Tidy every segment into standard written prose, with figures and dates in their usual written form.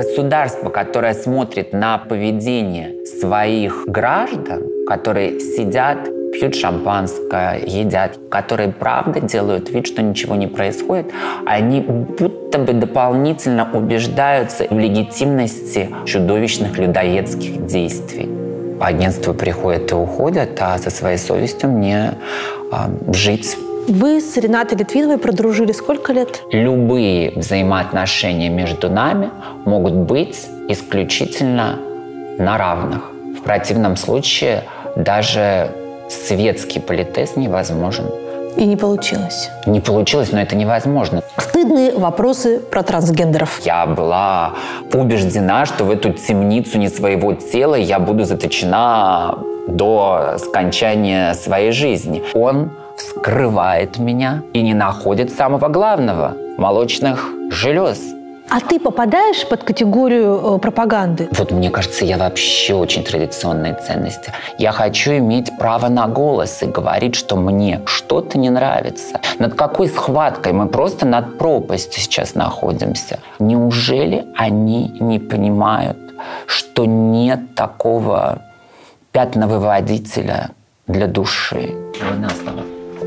Государство, которое смотрит на поведение своих граждан, которые сидят, пьют шампанское, едят, которые правда делают вид, что ничего не происходит, они будто бы дополнительно убеждаются в легитимности чудовищных людоедских действий. Агентства приходят и уходят, а со своей совестью мне жить. Вы с Ренатой Литвиновой продружили сколько лет? Любые взаимоотношения между нами могут быть исключительно на равных. В противном случае даже светский политез невозможен. И не получилось? Не получилось, но это невозможно. Стыдные вопросы про трансгендеров. Я была убеждена, что в эту темницу не своего тела я буду заточена до скончания своей жизни. Он вскрывает меня и не находит самого главного – молочных желез. А ты попадаешь под категорию пропаганды? Вот мне кажется, я вообще очень традиционные ценности. Я хочу иметь право на голос и говорить, что мне что-то не нравится. Над какой схваткой? Мы просто над пропастью сейчас находимся. Неужели они не понимают, что нет такого пятновыводителя для души? На слово.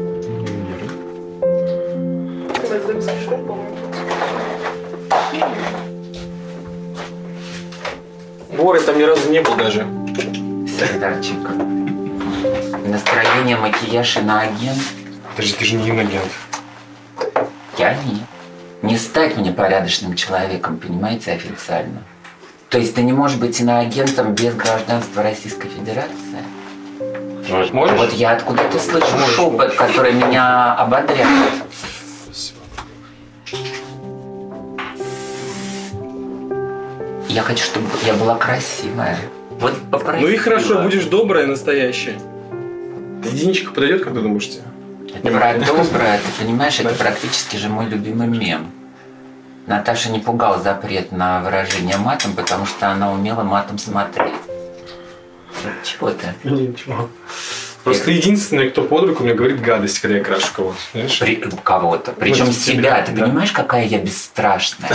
Боря там ни разу не был даже. Сердарчик. Настроение, макияж и на агент. Подожди, ты же не агент. Я не. Не стать мне порядочным человеком, понимаете, официально. То есть ты не можешь быть иноагентом без гражданства Российской Федерации? Можешь? Вот я откуда-то слышу шепот, который меня ободряет. Я хочу, чтобы я была красивая. Вот попросила. Ну и хорошо, будешь добрая, настоящая. Единичка подойдет, как ты думаешь, тебе? Это про доброе, ты понимаешь, это практически же мой любимый мем. Наташа не пугала запрет на выражение матом, потому что она умела матом смотреть. Чего ты? Ничего. Просто ты единственный, кто под руку мне говорит гадость, когда я крашу кого-то. Кого-то. Причем себя. Ты понимаешь, какая я бесстрашная?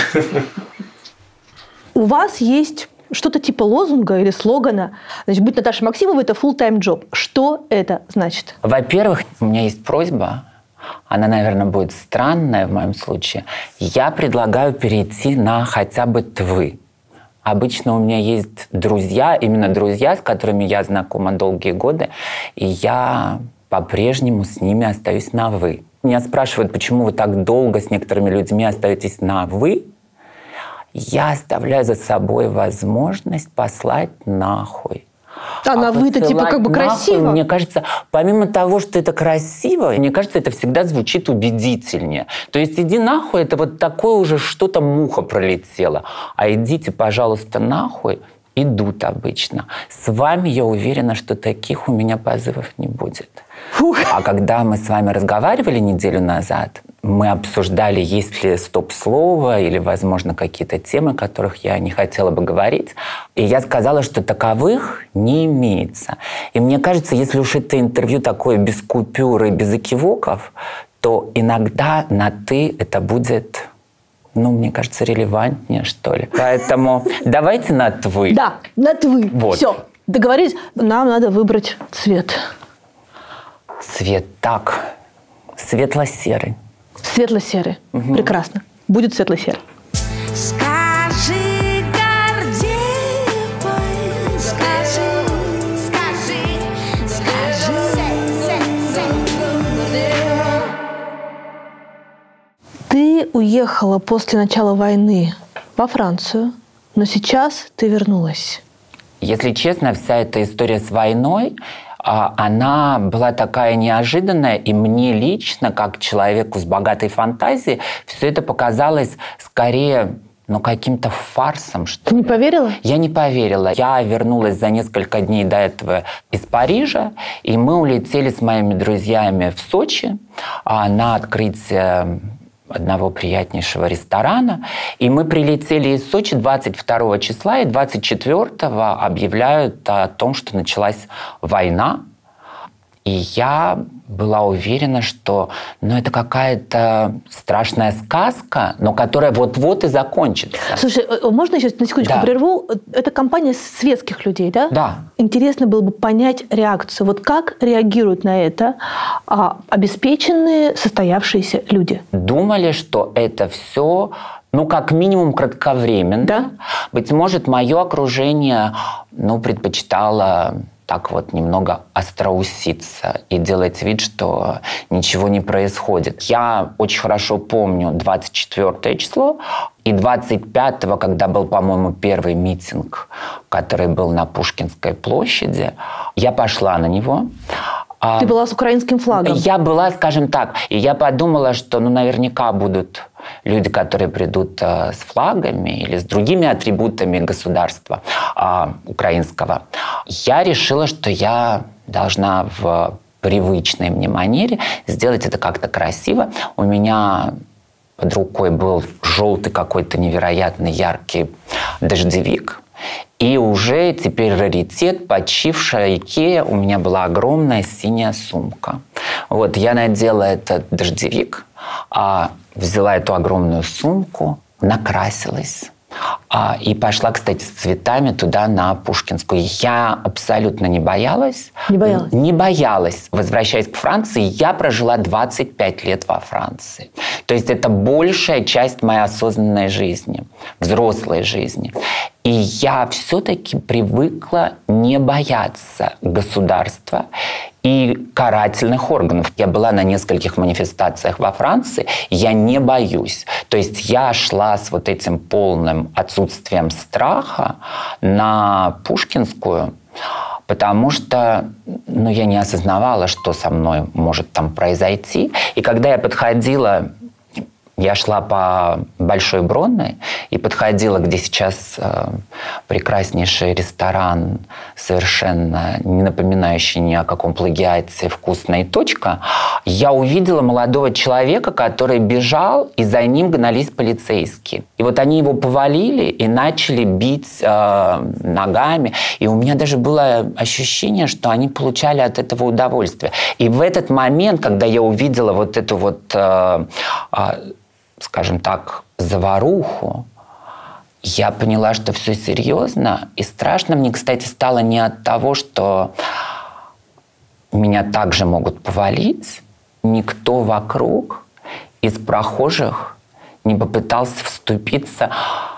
У вас есть что-то типа лозунга или слогана. Значит, быть Наташей Максимовой – это full-time job. Что это значит? Во-первых, у меня есть просьба. Она, наверное, будет странная в моем случае. Я предлагаю перейти на хотя бы «ты». Обычно у меня есть друзья, именно друзья, с которыми я знакома долгие годы, и я по-прежнему с ними остаюсь на «вы». Меня спрашивают, почему вы так долго с некоторыми людьми остаетесь на «вы». Я оставляю за собой возможность послать нахуй. На «вы»-то типа как бы красиво. Мне кажется, помимо того, что это красиво, мне кажется, это всегда звучит убедительнее. То есть иди нахуй, это вот такое уже что-то муха пролетела. А идите, пожалуйста, нахуй, идут обычно. С вами я уверена, что таких у меня позывов не будет. Фух. А когда мы с вами разговаривали неделю назад, мы обсуждали, есть ли стоп-слово или, возможно, какие-то темы, о которых я не хотела бы говорить. И я сказала, что таковых не имеется. И мне кажется, если уж это интервью такое без купюр и без экивоков, то иногда на «ты» это будет, мне кажется, релевантнее, что ли. Поэтому давайте на «вы». Да, на «вы». Вот. Все, договорились. Нам надо выбрать цвет. Цвет так. Светло-серый. Светло-серый. Угу. Прекрасно. Будет светло-серый. Скажи, Гордеевой, скажи. Ты уехала после начала войны во Францию, но сейчас ты вернулась. Если честно, вся эта история с войной, она была такая неожиданная, и мне лично, как человеку с богатой фантазией, все это показалось скорее каким-то фарсом. Что Ты не поверила? Я не поверила. Я вернулась за несколько дней до этого из Парижа, и мы улетели с моими друзьями в Сочи на открытие одного приятнейшего ресторана. И мы прилетели из Сочи 22 числа, и 24-го объявляют о том, что началась война. И я была уверена, что это какая-то страшная сказка, но которая вот-вот и закончится. Слушай, можно я сейчас на секундочку прерву? Это компания светских людей, да? Да. Интересно было бы понять реакцию. Вот как реагируют на это обеспеченные, состоявшиеся люди? Думали, что это все, как минимум кратковременно. Да? Быть может, мое окружение, предпочитало так вот немного остроуситься и делать вид, что ничего не происходит. Я очень хорошо помню 24 число и 25-го, когда был, по-моему, первый митинг, который был на Пушкинской площади. Я пошла на него. Ты была с украинским флагом? Я была, скажем так. И я подумала, что наверняка будут люди, которые придут с флагами или с другими атрибутами государства украинского. Я решила, что я должна в привычной мне манере сделать это как-то красиво. У меня под рукой был желтый какой-то невероятно яркий дождевик. И уже теперь раритет, почившая Икея, у меня была огромная синяя сумка. Вот, я надела этот дождевик, взяла эту огромную сумку, накрасилась. И пошла, кстати, с цветами туда, на Пушкинскую. Я абсолютно не боялась. Не боялась? Не боялась. Возвращаясь к Франции, я прожила 25 лет во Франции. То есть это большая часть моей осознанной жизни, взрослой жизни. И я все-таки привыкла не бояться государства и карательных органов. Я была на нескольких манифестациях во Франции, я не боюсь. То есть я шла с вот этим полным отсутствием страха на Пушкинскую, потому что я не осознавала, что со мной может там произойти. И когда я подходила... Я шла по Большой Бронной и подходила, где сейчас прекраснейший ресторан, совершенно не напоминающий ни о каком плагиате, «Вкусная точка». Я увидела молодого человека, который бежал, и за ним гнались полицейские. И вот они его повалили и начали бить ногами. И у меня даже было ощущение, что они получали от этого удовольствие. И в этот момент, когда я увидела вот эту вот... скажем так, заваруху, я поняла, что все серьезно. И страшно мне, кстати, стало не от того, что меня также могут повалить. Никто вокруг из прохожих не попытался вступиться.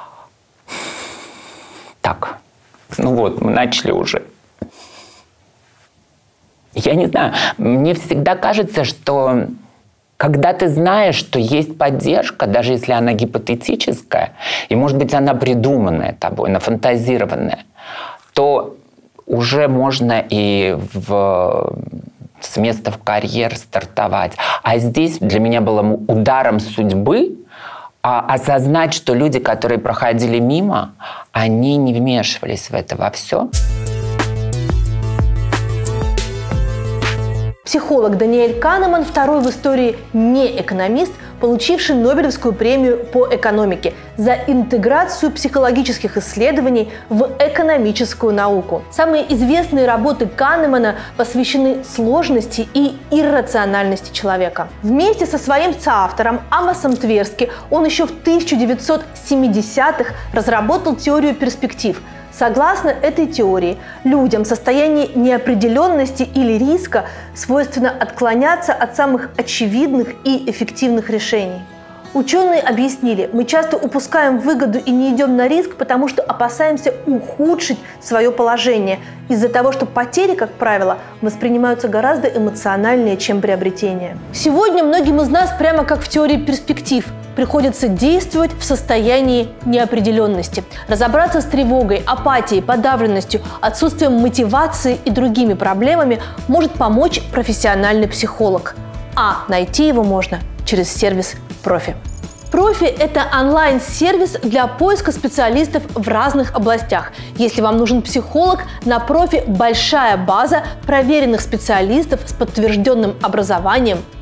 Так, мы начали уже. Я не знаю, мне всегда кажется, что... Когда ты знаешь, что есть поддержка, даже если она гипотетическая, и, может быть, она придуманная тобой, нафантазированная, то уже можно и с места в карьер стартовать. А здесь для меня было ударом судьбы осознать, что люди, которые проходили мимо, они не вмешивались в это во все. Психолог Даниэль Канеман, второй в истории неэкономист, получивший Нобелевскую премию по экономике за интеграцию психологических исследований в экономическую науку. Самые известные работы Канемана посвящены сложности и иррациональности человека. Вместе со своим соавтором Амосом Тверски он еще в 1970-х разработал теорию перспектив. Согласно этой теории, людям в состоянии неопределенности или риска свойственно отклоняться от самых очевидных и эффективных решений. Ученые объяснили, мы часто упускаем выгоду и не идем на риск, потому что опасаемся ухудшить свое положение, из-за того, что потери, как правило, воспринимаются гораздо эмоциональнее, чем приобретения. Сегодня многим из нас, прямо как в теории перспектив, приходится действовать в состоянии неопределенности. Разобраться с тревогой, апатией, подавленностью, отсутствием мотивации и другими проблемами может помочь профессиональный психолог. А найти его можно через сервис «Профи». «Профи» – это онлайн-сервис для поиска специалистов в разных областях. Если вам нужен психолог, на «Профи» большая база проверенных специалистов с подтвержденным образованием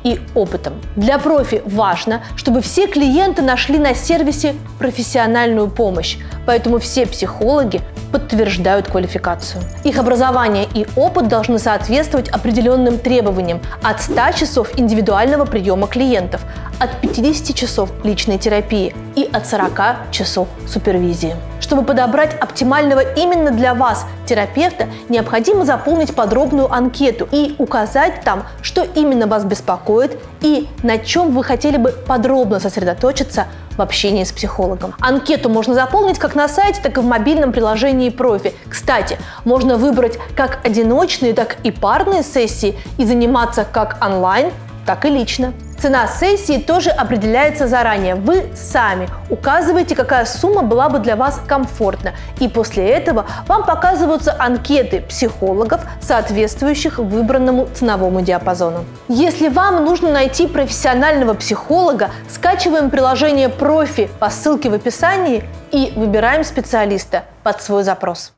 и опытом. Для профи важно, чтобы все клиенты нашли на сервисе профессиональную помощь, поэтому все психологи подтверждают квалификацию. Их образование и опыт должны соответствовать определенным требованиям от 100 часов индивидуального приема клиентов, от 50 часов личной терапии и от 40 часов супервизии. Чтобы подобрать оптимального именно для вас терапевта, необходимо заполнить подробную анкету и указать там, что именно вас беспокоит и на чем вы хотели бы подробно сосредоточиться в общении с психологом. Анкету можно заполнить как на сайте, так и в мобильном приложении профи. Кстати, можно выбрать как одиночные, так и парные сессии и заниматься как онлайн, так и лично. Цена сессии тоже определяется заранее. Вы сами указываете, какая сумма была бы для вас комфортна. И после этого вам показываются анкеты психологов, соответствующих выбранному ценовому диапазону. Если вам нужно найти профессионального психолога, скачиваем приложение профи по ссылке в описании и выбираем специалиста под свой запрос.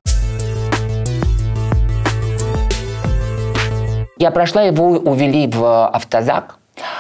Я прошла, его увели в автозак.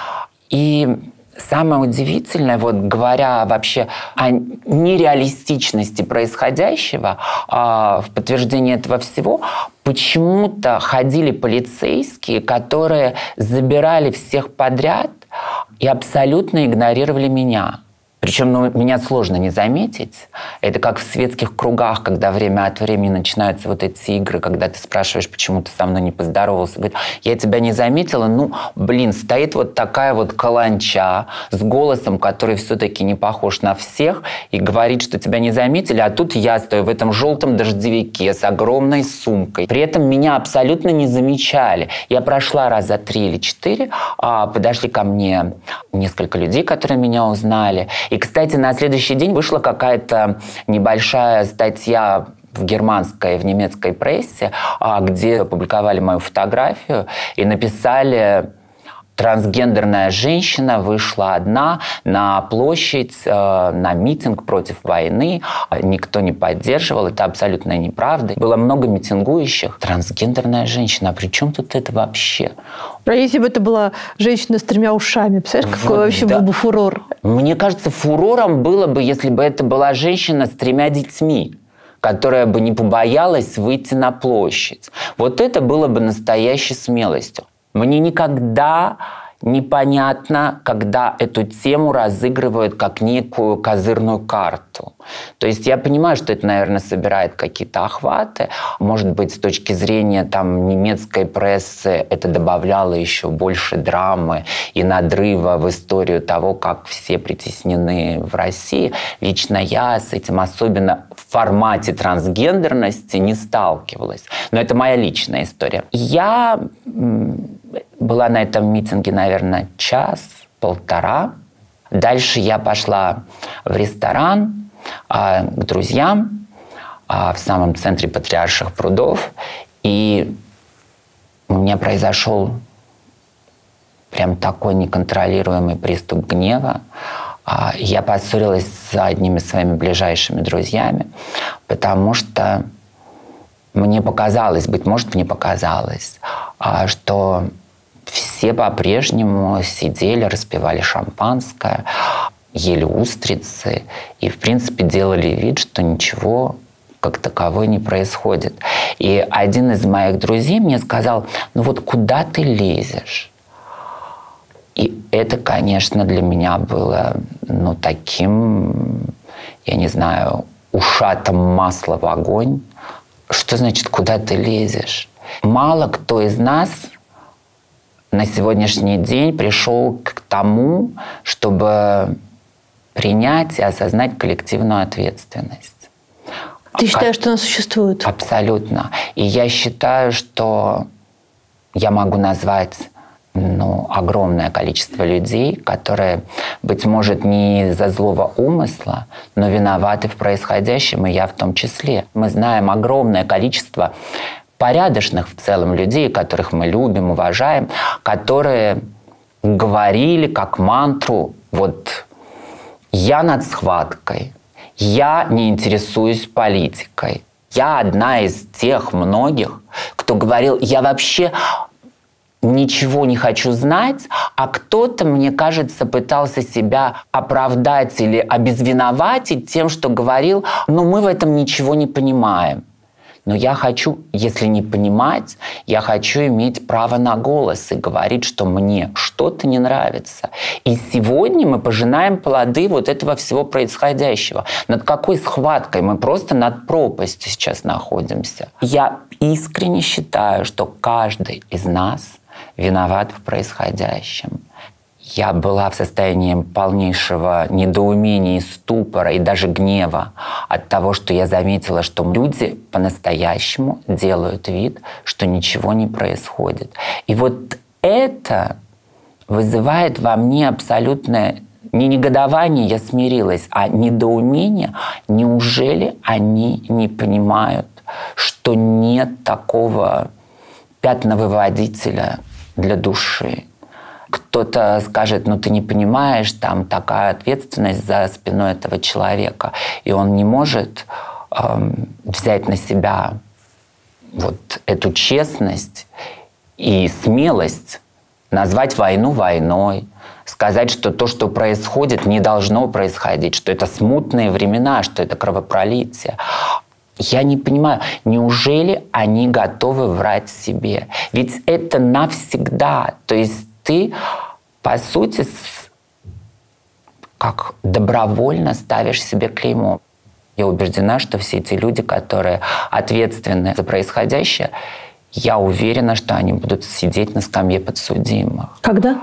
И самое удивительное, вот говоря вообще о нереалистичности происходящего, в подтверждение этого всего, почему-то ходили полицейские, которые забирали всех подряд и абсолютно игнорировали меня. Причем меня сложно не заметить. Это как в светских кругах, когда время от времени начинаются вот эти игры, когда ты спрашиваешь, почему ты со мной не поздоровался. Говорит, я тебя не заметила. Стоит вот такая вот каланча с голосом, который все-таки не похож на всех, и говорит, что тебя не заметили, а тут я стою в этом желтом дождевике с огромной сумкой. При этом меня абсолютно не замечали. Я прошла раза 3 или 4, подошли ко мне несколько людей, которые меня узнали. И, кстати, на следующий день вышла какая-то небольшая статья в германской, в немецкой прессе, где опубликовали мою фотографию и написали: трансгендерная женщина вышла одна на площадь, на митинг против войны. Никто не поддерживал. Это абсолютная неправда. Было много митингующих. Трансгендерная женщина. А при чем тут это вообще? А если бы это была женщина с 3 ушами? Представляешь, какой вообще был бы фурор? Мне кажется, фурором было бы, если бы это была женщина с 3 детьми, которая бы не побоялась выйти на площадь. Вот это было бы настоящей смелостью. Мне никогда непонятно, когда эту тему разыгрывают как некую козырную карту. То есть я понимаю, что это, наверное, собирает какие-то охваты. Может быть, с точки зрения немецкой прессы это добавляло еще больше драмы и надрыва в историю того, как все притеснены в России. Лично я с этим особенно в формате трансгендерности не сталкивалась. Но это моя личная история. Я была на этом митинге, наверное, 1-1,5. Дальше я пошла в ресторан к друзьям в самом центре Патриарших прудов. И у меня произошел прям такой неконтролируемый приступ гнева. Я поссорилась с одними своими ближайшими друзьями, потому что мне показалось, быть может, мне показалось, что все по-прежнему сидели, распивали шампанское, ели устрицы и, в принципе, делали вид, что ничего как таковой не происходит. И один из моих друзей мне сказал: куда ты лезешь? И это, конечно, для меня было, таким, я не знаю, ушатом масла в огонь. Что значит, куда ты лезешь? Мало кто из нас на сегодняшний день пришел к тому, чтобы принять и осознать коллективную ответственность. Ты считаешь, что она существует? Абсолютно. И я считаю, что я могу назвать огромное количество людей, которые, быть может, не из-за злого умысла, но виноваты в происходящем, и я в том числе. Мы знаем огромное количество порядочных в целом людей, которых мы любим, уважаем, которые говорили как мантру: я над схваткой, я не интересуюсь политикой. Я одна из тех многих, кто говорил: я вообще ничего не хочу знать А кто-то, мне кажется, пытался себя оправдать или обезвиноватить тем, что говорил, но мы в этом ничего не понимаем. Но я хочу, если не понимать, я хочу иметь право на голос и говорить, что мне что-то не нравится. И сегодня мы пожинаем плоды вот этого всего происходящего. Над какой схваткой? Мы просто над пропастью сейчас находимся. Я искренне считаю, что каждый из нас виноват в происходящем. Я была в состоянии полнейшего недоумения и ступора, и даже гнева от того, что я заметила, что люди по-настоящему делают вид, что ничего не происходит. И вот это вызывает во мне абсолютное не негодование, я смирилась, а недоумение. Неужели они не понимают, что нет такого пятновыводителя для души? Кто-то скажет, ну ты не понимаешь, там такая ответственность за спиной этого человека, и он не может взять на себя вот эту честность и смелость назвать войну войной, сказать, что то, что происходит, не должно происходить, что это смутные времена, что это кровопролитие. Я не понимаю, неужели они готовы врать себе? Ведь это навсегда. То есть ты, по сути, как добровольно ставишь себе клеймо. Я убеждена, что все эти люди, которые ответственны за происходящее, я уверена, что они будут сидеть на скамье подсудимых. Когда?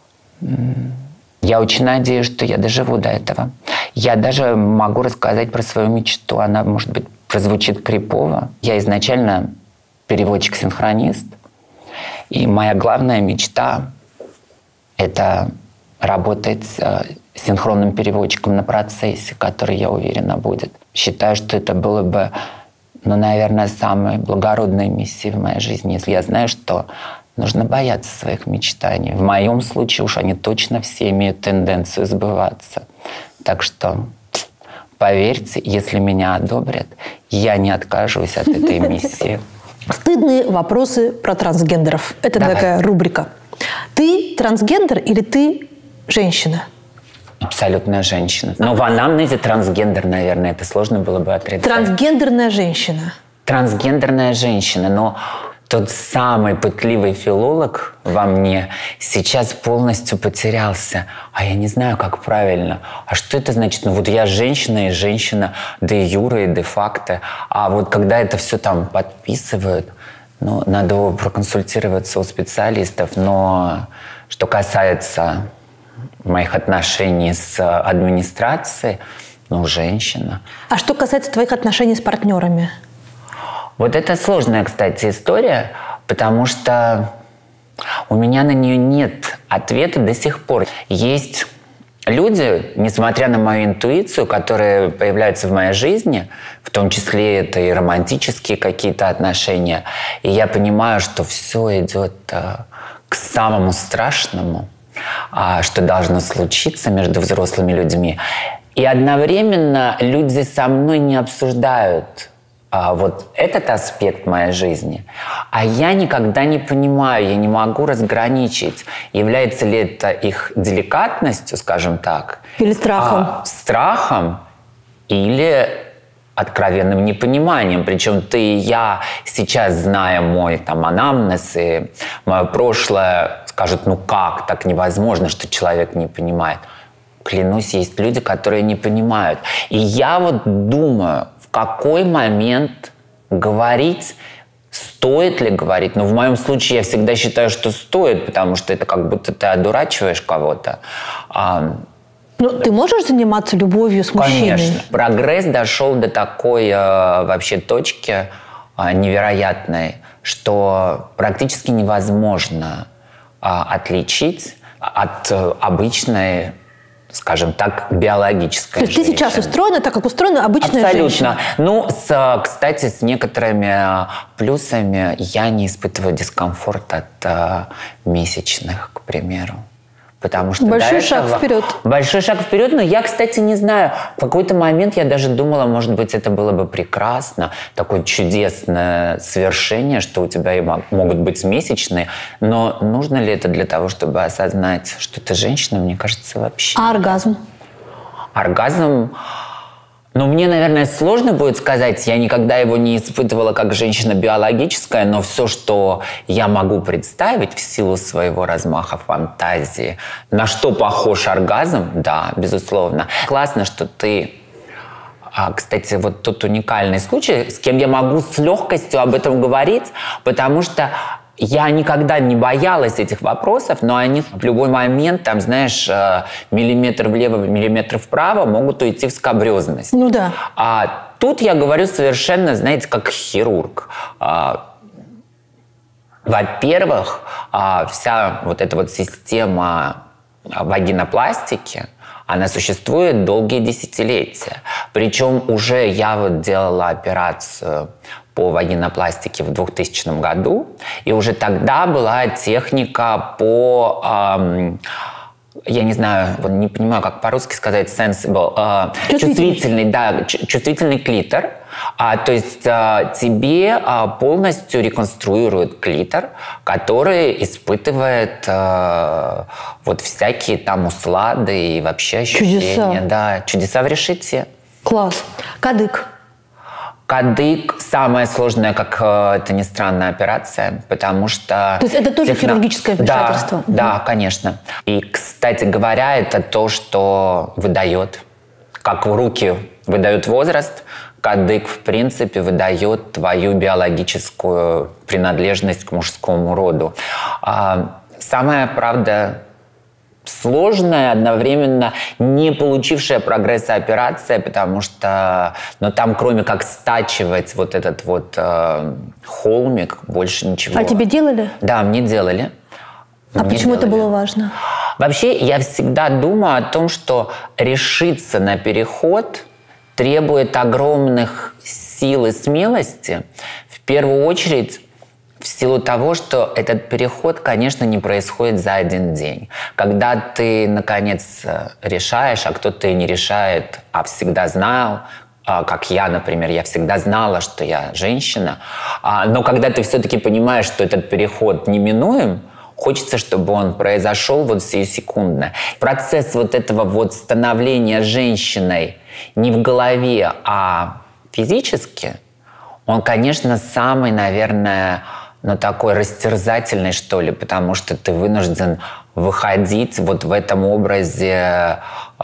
Я очень надеюсь, что я доживу до этого. Я даже могу рассказать про свою мечту. Она, может быть, прозвучит крипово. Я изначально переводчик-синхронист. И моя главная мечта – это работать синхронным переводчиком на процессе, который, я уверена, будет. Считаю, что это было бы, ну, наверное, самой благородной миссией в моей жизни, если я знаю, что нужно бояться своих мечтаний. В моем случае уж они точно все имеют тенденцию сбываться. Так что поверьте, если меня одобрят, я не откажусь от этой миссии. Стыдные вопросы про трансгендеров. Это такая рубрика. Ты трансгендер или ты женщина? Абсолютная женщина. Но в анамнезе трансгендер, наверное, это сложно было бы отрицать. Трансгендерная женщина. Трансгендерная женщина, но тот самый пытливый филолог во мне сейчас полностью потерялся. А я не знаю, как правильно. А что это значит? Ну вот я женщина и женщина де юре и де факто. А вот когда это все там подписывают, ну, надо проконсультироваться у специалистов. Но что касается моих отношений с администрацией, ну, женщина. А что касается твоих отношений с партнерами? Вот это сложная, кстати, история, потому что у меня на нее нет ответа до сих пор. Есть люди, несмотря на мою интуицию, которые появляются в моей жизни, в том числе это и романтические какие-то отношения, и я понимаю, что все идет к самому страшному, что должно случиться между взрослыми людьми. И одновременно люди со мной не обсуждают вот этот аспект моей жизни. А я никогда не понимаю, я не могу разграничить, является ли это их деликатностью, скажем так. Или страхом. Страхом или откровенным непониманием. Причем ты и я сейчас, зная мой там анамнез и мое прошлое, скажут, ну как, так невозможно, что человек не понимает. Клянусь, есть люди, которые не понимают. И я вот думаю, в какой момент говорить, стоит ли говорить. Но в моем случае я всегда считаю, что стоит, потому что это как будто ты одурачиваешь кого-то. Ну, ты можешь заниматься любовью с мужчиной? Конечно. Прогресс дошел до такой вообще точки невероятной, что практически невозможно отличить от обычной, скажем так, биологической женщины. То есть ты сейчас устроена так, как устроена обычная женщина? Абсолютно. Ну, кстати, с некоторыми плюсами я не испытываю дискомфорт от месячных, к примеру. Потому что большой шаг вперед. Большой шаг вперед, но я, кстати, не знаю. В какой-то момент я даже думала, может быть, это было бы прекрасно. Такое чудесное свершение, что у тебя и могут быть месячные. Но нужно ли это для того, чтобы осознать, что ты женщина? Мне кажется, вообще. А оргазм? Оргазм... Ну, мне, наверное, сложно будет сказать. Я никогда его не испытывала как женщина биологическая, но все, что я могу представить в силу своего размаха фантазии, на что похож оргазм, да, безусловно. Классно, что ты... Кстати, вот тот уникальный случай, с кем я могу с легкостью об этом говорить, потому что я никогда не боялась этих вопросов, но они в любой момент, там, знаешь, миллиметр влево, миллиметр вправо могут уйти в скабрезность. Ну да. А тут я говорю совершенно, знаете, как хирург. Во-первых, вся вот эта вот система вагинопластики, она существует долгие десятилетия. Причем уже я вот делала операцию по вагинопластике в 2000 году, и уже тогда была техника по, я не знаю, не понимаю, как по-русски сказать, sensible, чувствительный клитор. То есть тебе полностью реконструируют клитор, который испытывает вот всякие там услады и вообще ощущения. Чудеса. Да, чудеса в решете. Класс. Кадык. Кадык – самая сложная, как это ни странно, операция, потому что... То есть это тоже хирургическое вмешательство? Да, да, конечно. И, кстати говоря, это то, что выдает, как в руки выдают возраст, кадык, в принципе, выдает твою биологическую принадлежность к мужскому роду. Самая, правда, сложная, одновременно не получившая прогресса операция, потому что там, кроме как стачивать вот этот вот холмик, больше ничего. А тебе делали? Да, мне делали. А почему это было важно? Вообще, я всегда думаю о том, что решиться на переход требует огромных сил и смелости. В первую очередь, в силу того, что этот переход, конечно, не происходит за один день. Когда ты, наконец, решаешь, а кто-то и не решает, а всегда знал, как я, например, я всегда знала, что я женщина, но когда ты все-таки понимаешь, что этот переход неминуем, хочется, чтобы он произошел вот сиюсекундно. Процесс вот этого вот становления женщиной не в голове, а физически, он, конечно, самый, наверное, такой растерзательный, что ли, потому что ты вынужден выходить вот в этом образе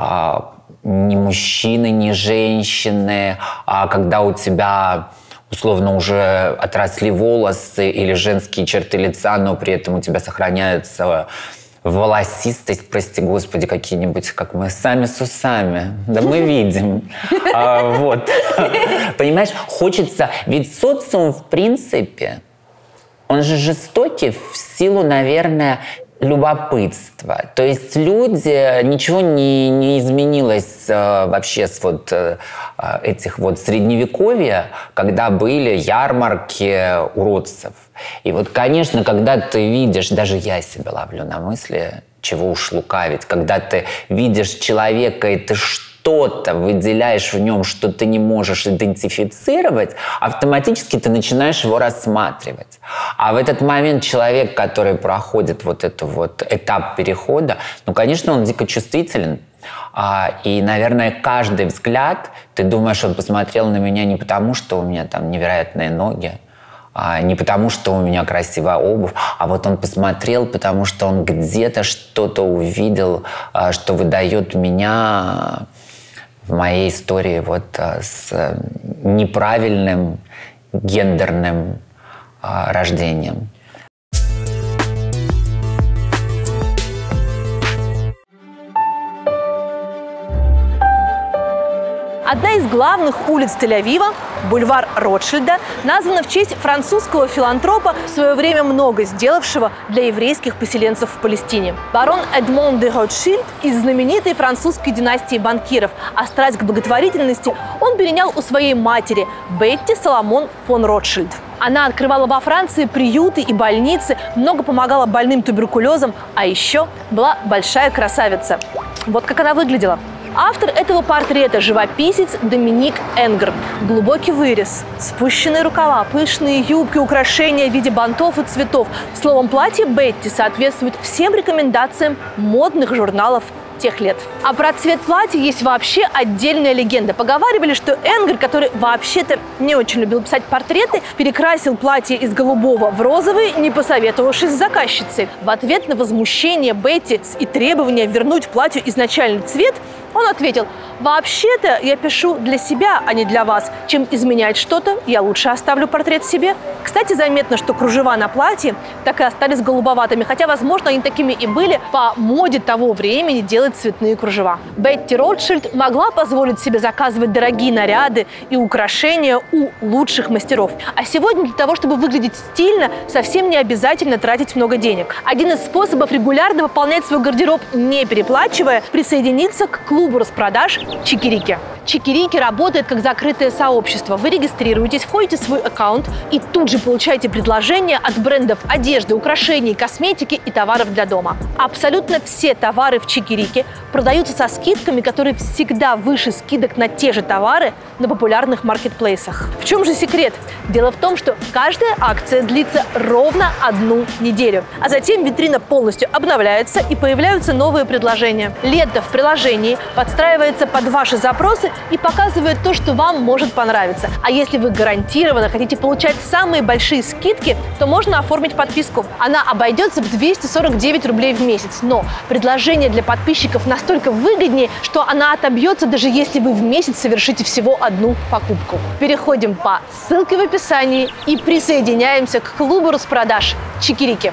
ни мужчины, ни женщины, когда у тебя условно уже отросли волосы или женские черты лица, но при этом у тебя сохраняется волосистость, прости господи, какие-нибудь, как мы сами с усами. Да мы видим. Вот. Понимаешь, хочется... Ведь социум, в принципе, он же жестокий в силу, наверное, любопытства. То есть люди, ничего не изменилось вообще с вот этих вот средневековья, когда были ярмарки уродцев. И вот, конечно, когда ты видишь, даже я себя ловлю на мысли, чего уж лукавить, когда ты видишь человека, и ты что-то выделяешь в нем, что ты не можешь идентифицировать, автоматически ты начинаешь его рассматривать. А в этот момент человек, который проходит вот этот вот этап перехода, конечно, он дико чувствителен. И, наверное, каждый взгляд, ты думаешь, он посмотрел на меня не потому, что у меня там невероятные ноги, не потому, что у меня красивая обувь, а вот он посмотрел, потому что он где-то что-то увидел, что выдает меня в моей истории вот с неправильным гендерным рождением. Одна из главных улиц Тель-Авива, бульвар Ротшильда, названа в честь французского филантропа, в свое время много сделавшего для еврейских поселенцев в Палестине. Барон Эдмон де Ротшильд из знаменитой французской династии банкиров, а страсть к благотворительности он перенял у своей матери Бетти Соломон фон Ротшильд. Она открывала во Франции приюты и больницы, много помогала больным туберкулезом, а еще была большая красавица. Вот как она выглядела. Автор этого портрета – живописец Доминик Энгр. Глубокий вырез, спущенные рукава, пышные юбки, украшения в виде бантов и цветов. Словом, платье Бетти соответствует всем рекомендациям модных журналов тех лет. А про цвет платья есть вообще отдельная легенда. Поговаривали, что Энгр, который вообще-то не очень любил писать портреты, перекрасил платье из голубого в розовый, не посоветовавшись с заказчицей. В ответ на возмущение Бетти и требование вернуть платью изначальный цвет, он ответил: «Вообще-то я пишу для себя, а не для вас. Чем изменять что-то, я лучше оставлю портрет себе». Кстати, заметно, что кружева на платье так и остались голубоватыми, хотя, возможно, они такими и были по моде того времени делать цветные кружева. Бетти Ротшильд могла позволить себе заказывать дорогие наряды и украшения у лучших мастеров. А сегодня для того, чтобы выглядеть стильно, совсем не обязательно тратить много денег. Один из способов регулярно пополнять свой гардероб, не переплачивая, присоединиться к клубу распродаж Чикирики. Чикирики работает как закрытое сообщество. Вы регистрируетесь, входите в свой аккаунт и тут же получаете предложения от брендов одежды, украшений, косметики и товаров для дома. Абсолютно все товары в Чикирике продаются со скидками, которые всегда выше скидок на те же товары на популярных маркетплейсах. В чем же секрет? Дело в том, что каждая акция длится ровно 1 неделю, а затем витрина полностью обновляется и появляются новые предложения. Лента в приложении подстраивается под ваши запросы и показывает то, что вам может понравиться. А если вы гарантированно хотите получать самые большие скидки, то можно оформить подписку. Она обойдется в 249 рублей в месяц. Но предложение для подписчиков настолько выгоднее, что она отобьется, даже если вы в месяц совершите всего 1 покупку. Переходим по ссылке в описании и присоединяемся к клубу распродаж Чикирики.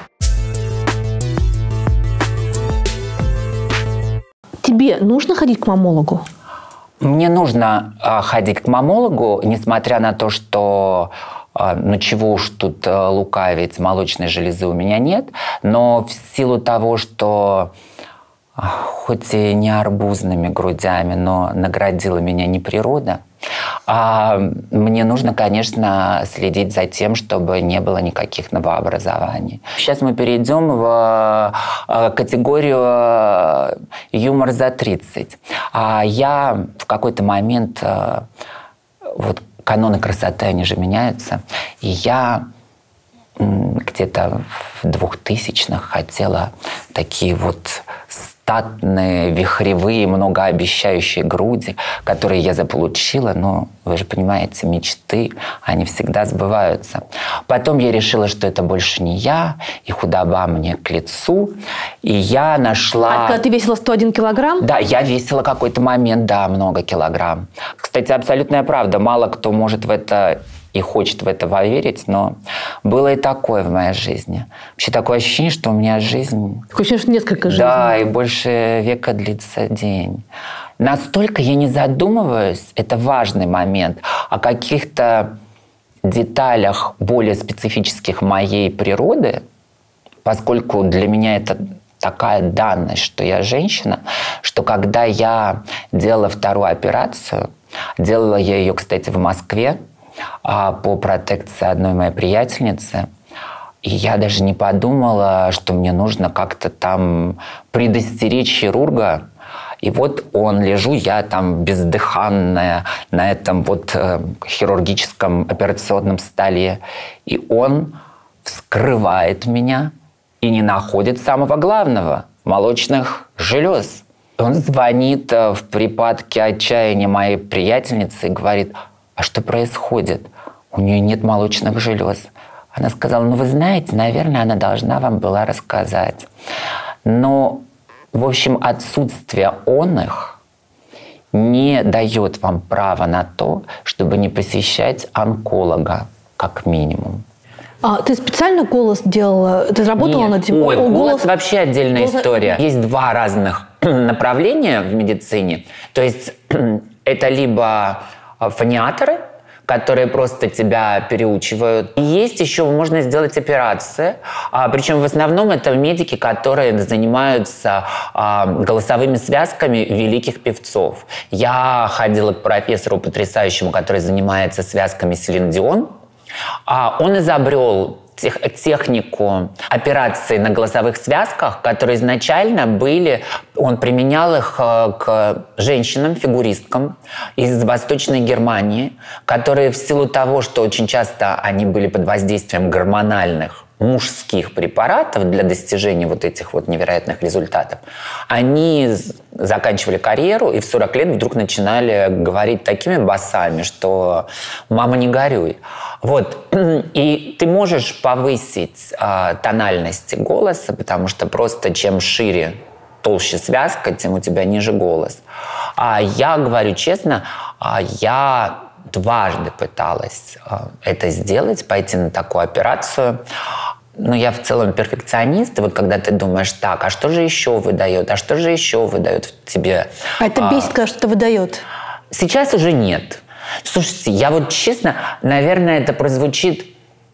Тебе нужно ходить к мамологу? Мне нужно ходить к мамологу, несмотря на то, что, ну чего уж тут лукавить, молочной железы у меня нет, но в силу того, что хоть и не арбузными грудями, но наградила меня не природа, мне нужно, конечно, следить за тем, чтобы не было никаких новообразований. Сейчас мы перейдем в категорию юмор за 30. Я в какой-то момент, вот каноны красоты, они же меняются, и я где-то в 2000-х хотела такие вот статные, вихревые, многообещающие груди, которые я заполучила. Но вы же понимаете, мечты, они всегда сбываются. Потом я решила, что это больше не я, и худоба мне к лицу. И я нашла... А когда ты весила 101 килограмм? Да, я весила какой-то момент, да, много килограмм. Кстати, абсолютная правда. Мало кто может в это и хочет в это поверить, но было и такое в моей жизни. Вообще такое ощущение, что у меня жизнь... Такое ощущение, что несколько жизней. Да, и больше века длится день. Настолько я не задумываюсь, это важный момент, о каких-то деталях более специфических моей природы, поскольку для меня это такая данность, что я женщина, что когда я делала 2-ю операцию, делала я ее, кстати, в Москве, по протекции одной моей приятельницы. И я даже не подумала, что мне нужно как-то там предостеречь хирурга. И вот лежу я там бездыханная на этом вот хирургическом операционном столе. И он вскрывает меня и не находит самого главного – молочных желез. Он звонит в припадке отчаяния моей приятельнице и говорит: а что происходит? У нее нет молочных желез. Она сказала: ну вы знаете, наверное, она должна вам была рассказать. Но, в общем, отсутствие их не дает вам права на то, чтобы не посещать онколога, как минимум. Ты специально голос делала? Ты работала над этим? Ой, голос вообще отдельная история. Есть 2 разных направления в медицине. То есть это либо фониаторы, которые просто тебя переучивают. И есть еще, можно сделать операции. Причем в основном это медики, которые занимаются голосовыми связками великих певцов. Я ходила к профессору потрясающему, который занимается связками Селин Дион. Он изобрел технику операций на голосовых связках, которые изначально были... Он применял их к женщинам, фигуристкам из Восточной Германии, которые в силу того, что очень часто они были под воздействием гормональных мужских препаратов для достижения вот этих вот невероятных результатов, они заканчивали карьеру и в 40 лет вдруг начинали говорить такими басами, что «мама, не горюй». Вот. И ты можешь повысить тональность голоса, потому что просто чем шире, толще связка, тем у тебя ниже голос. Я говорю честно, я дважды пыталась это сделать, пойти на такую операцию. Но я в целом перфекционист. И вот когда ты думаешь, так, а что же еще выдает? А что же еще выдает в тебе? А это бесит, когда что-то выдает? Сейчас уже нет. Слушайте, я вот честно, наверное, это прозвучит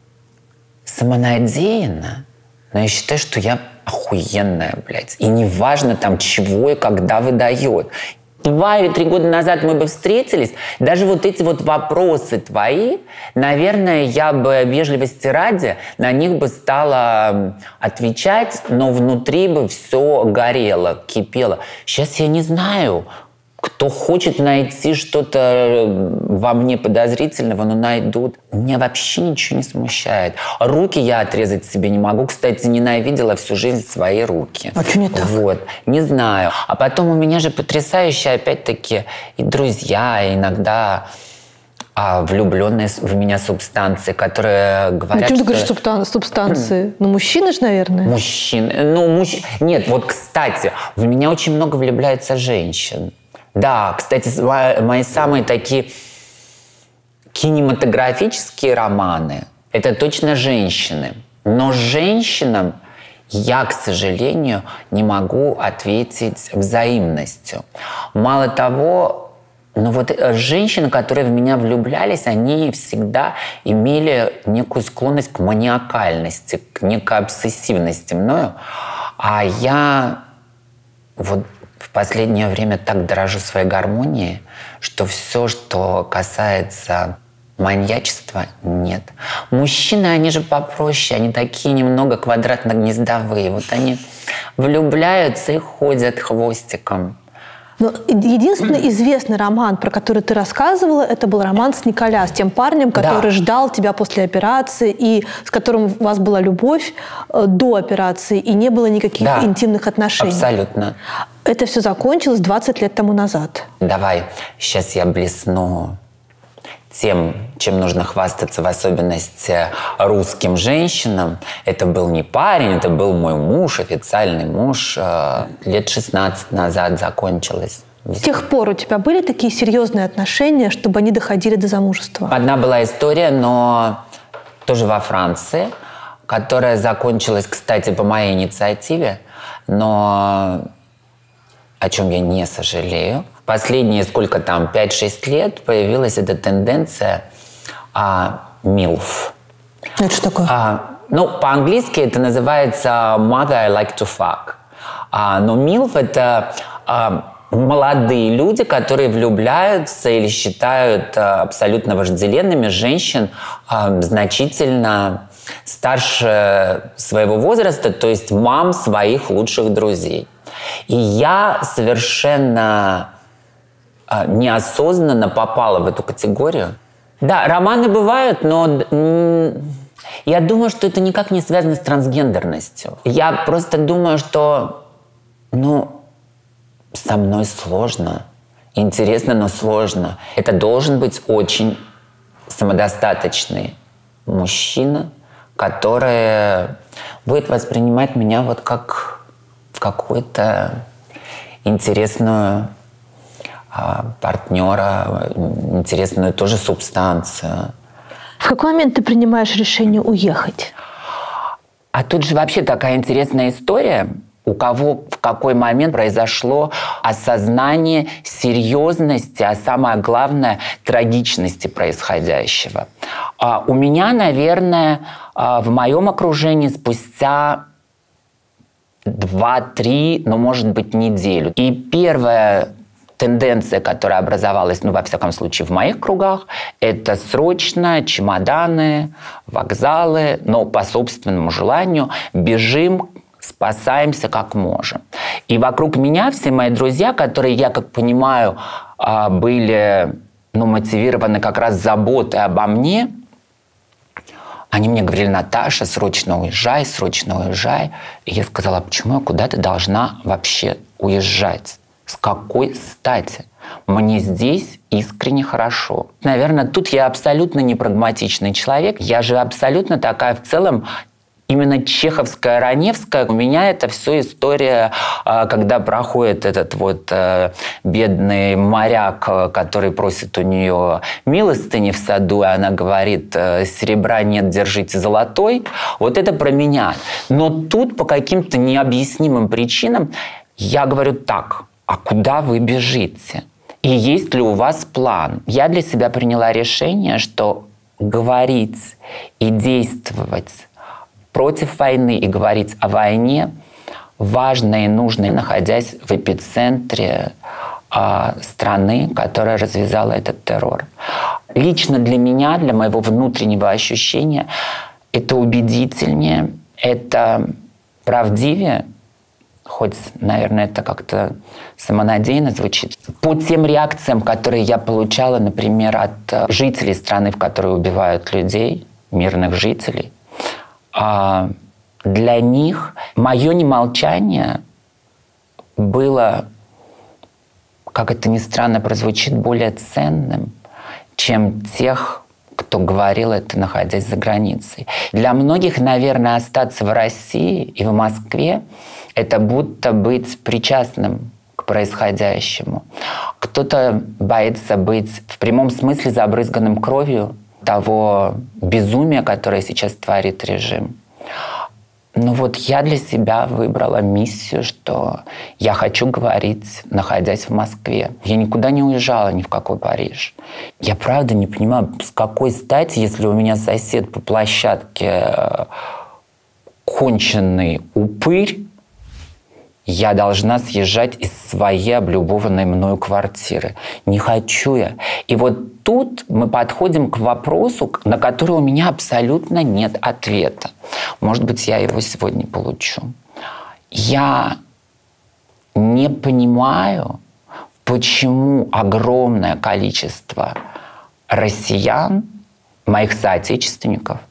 самонадеянно, но я считаю, что я охуенная, блядь. И неважно там, чего и когда выдает. 2 или 3 года назад мы бы встретились, даже вот эти вот вопросы твои, наверное, я бы вежливости ради на них бы стала отвечать, но внутри бы все горело, кипело. Сейчас я не знаю, кто хочет найти что-то во мне подозрительного, но найдут. Меня вообще ничего не смущает. Руки я отрезать себе не могу. Кстати, ненавидела всю жизнь свои руки. А что не так? Вот. Не знаю. А потом у меня же потрясающие, опять-таки, и друзья, и иногда влюбленные в меня субстанции, которые говорят, ты говоришь субстанции? Ну, мужчины же, наверное. Мужчины. Нет, вот, кстати, в меня очень много влюбляются женщин. Да, кстати, мои самые такие кинематографические романы – это точно женщины. Но женщинам я, к сожалению, не могу ответить взаимностью. Мало того, женщины, которые в меня влюблялись, они всегда имели некую склонность к маниакальности, к некой обсессивности мною. А я в последнее время так дорожу своей гармонией, что все, что касается маньячества, нет. Мужчины, они же попроще, они такие немного квадратно-гнездовые. Вот они влюбляются и ходят хвостиком. Но единственный известный роман, про который ты рассказывала, это был роман с Николя, с тем парнем, который ждал тебя после операции, и с которым у вас была любовь до операции, и не было никаких интимных отношений. Абсолютно. Это все закончилось 20 лет тому назад. Давай, сейчас я блесну тем, чем нужно хвастаться, в особенности русским женщинам. Это был не парень, это был мой муж, официальный муж. Лет 16 назад закончилось. С тех пор у тебя были такие серьезные отношения, чтобы они доходили до замужества? Одна была история, но тоже во Франции, которая закончилась, кстати, по моей инициативе, но о чем я не сожалею. Последние, 5-6 лет появилась эта тенденция MILF. Это что такое? По-английски это называется Mother I Like to Fuck. Но MILF – это молодые люди, которые влюбляются или считают абсолютно вожделенными женщин значительно старше своего возраста, то есть мам своих лучших друзей. И я совершенно неосознанно попала в эту категорию. Да, романы бывают, но я думаю, что это никак не связано с трансгендерностью. Я просто думаю, что, со мной сложно. Интересно, но сложно. Это должен быть очень самодостаточный мужчина, который будет воспринимать меня как какую-то интересную партнера, интересную тоже субстанцию. В какой момент ты принимаешь решение уехать? А тут же вообще такая интересная история. У кого в какой момент произошло осознание серьезности, а самое главное – трагичности происходящего. У меня, наверное, в моем окружении спустя 2-3, может быть, неделю. И первое тенденция, которая образовалась, ну, во всяком случае, в моих кругах, это срочно чемоданы, вокзалы, но по собственному желанию бежим, спасаемся как можем. И вокруг меня все мои друзья, которые, я как понимаю, были мотивированы как раз заботой обо мне, они мне говорили: Наташа, срочно уезжай, срочно уезжай. И я сказала: а почему я куда-то должна вообще уезжать? С какой стати? Мне здесь искренне хорошо. Наверное, тут я абсолютно не прагматичный человек. Я же абсолютно такая в целом именно чеховская, раневская. У меня это все история, когда проходит этот вот бедный моряк, который просит у нее милостыни в саду, и она говорит: серебра нет, держите золотой. Вот это про меня. Но тут по каким-то необъяснимым причинам я говорю: так, а куда вы бежите? И есть ли у вас план? Я для себя приняла решение, что говорить и действовать против войны и говорить о войне важно и нужно, находясь в эпицентре страны, которая развязала этот террор. Лично для меня, для моего внутреннего ощущения, это убедительнее, это правдивее, хоть, наверное, это как-то самонадеянно звучит. По тем реакциям, которые я получала, например, от жителей страны, в которой убивают людей, мирных жителей, для них мое немолчание было, как это ни странно прозвучит, более ценным, чем тех, кто говорил это, находясь за границей. Для многих, наверное, остаться в России и в Москве – это будто быть причастным к происходящему. Кто-то боится быть в прямом смысле забрызганным кровью того безумия, которое сейчас творит режим. Ну вот я для себя выбрала миссию, что я хочу говорить, находясь в Москве. Я никуда не уезжала, ни в какой Париж. Я правда не понимаю, с какой стати, если у меня сосед по площадке конченый упырь, я должна съезжать из своей облюбованной мною квартиры. Не хочу я. И вот тут мы подходим к вопросу, на который у меня абсолютно нет ответа. Может быть, я его сегодня получу. Я не понимаю, почему огромное количество россиян, моих соотечественников,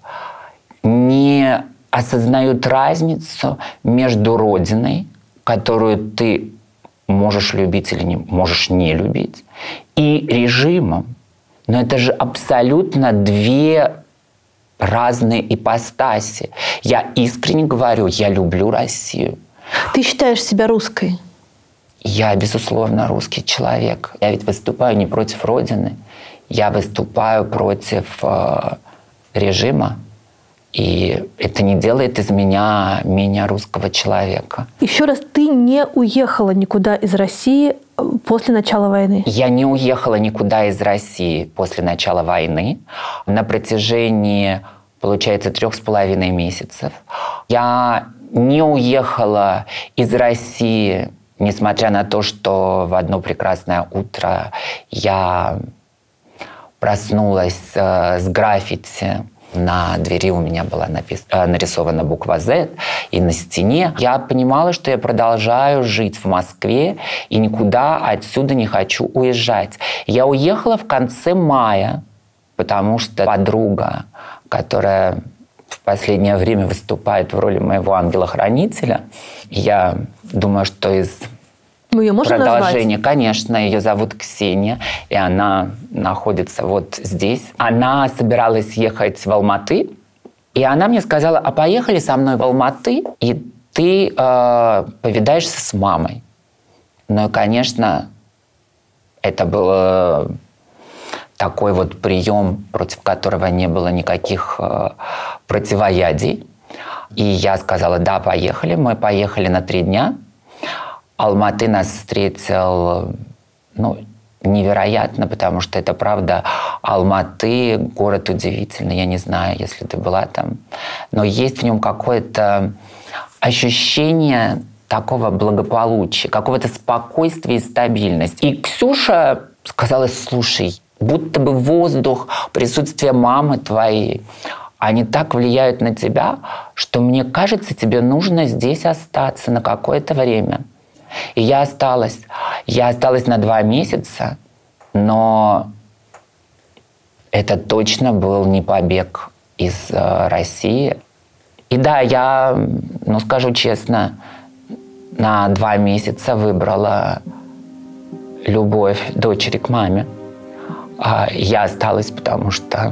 не осознают разницу между Родиной, которую ты можешь любить или можешь не любить, и режимом. Но это же абсолютно две разные ипостаси. Я искренне говорю, я люблю Россию. Ты считаешь себя русской? Я, безусловно, русский человек. Я ведь выступаю не против Родины, я выступаю против режима. И это не делает из меня менее русского человека. Еще раз, ты не уехала никуда из России после начала войны? Я не уехала никуда из России после начала войны. На протяжении, получается, 3,5 месяцев. Я не уехала из России, несмотря на то, что в одно прекрасное утро я проснулась с граффити. На двери у меня была нарисована буква «Z», и на стене я понимала, что я продолжаю жить в Москве и никуда отсюда не хочу уезжать. Я уехала в конце мая, потому что подруга, которая в последнее время выступает в роли моего ангела-хранителя, я думаю, что из Мы ее можем продолжение, назвать? конечно, ее зовут Ксения, и она находится вот здесь. Она собиралась ехать в Алматы, и она мне сказала: а поехали со мной в Алматы, и ты повидаешься с мамой. Ну и, конечно, это был такой вот прием, против которого не было никаких противоядий. И я сказала: да, поехали. Мы поехали на 3 дня. Алматы нас встретил, невероятно, потому что это правда. Алматы – город удивительный. Я не знаю, если ты была там. Но есть в нем какое-то ощущение такого благополучия, какого-то спокойствия и стабильности. И Ксюша сказала: слушай, будто бы воздух, присутствие мамы твоей, они так влияют на тебя, что мне кажется, тебе нужно здесь остаться на какое-то время. И я осталась. Я осталась на 2 месяца, но это точно был не побег из России. И да, я, скажу честно, на 2 месяца выбрала любовь дочери к маме. А я осталась, потому что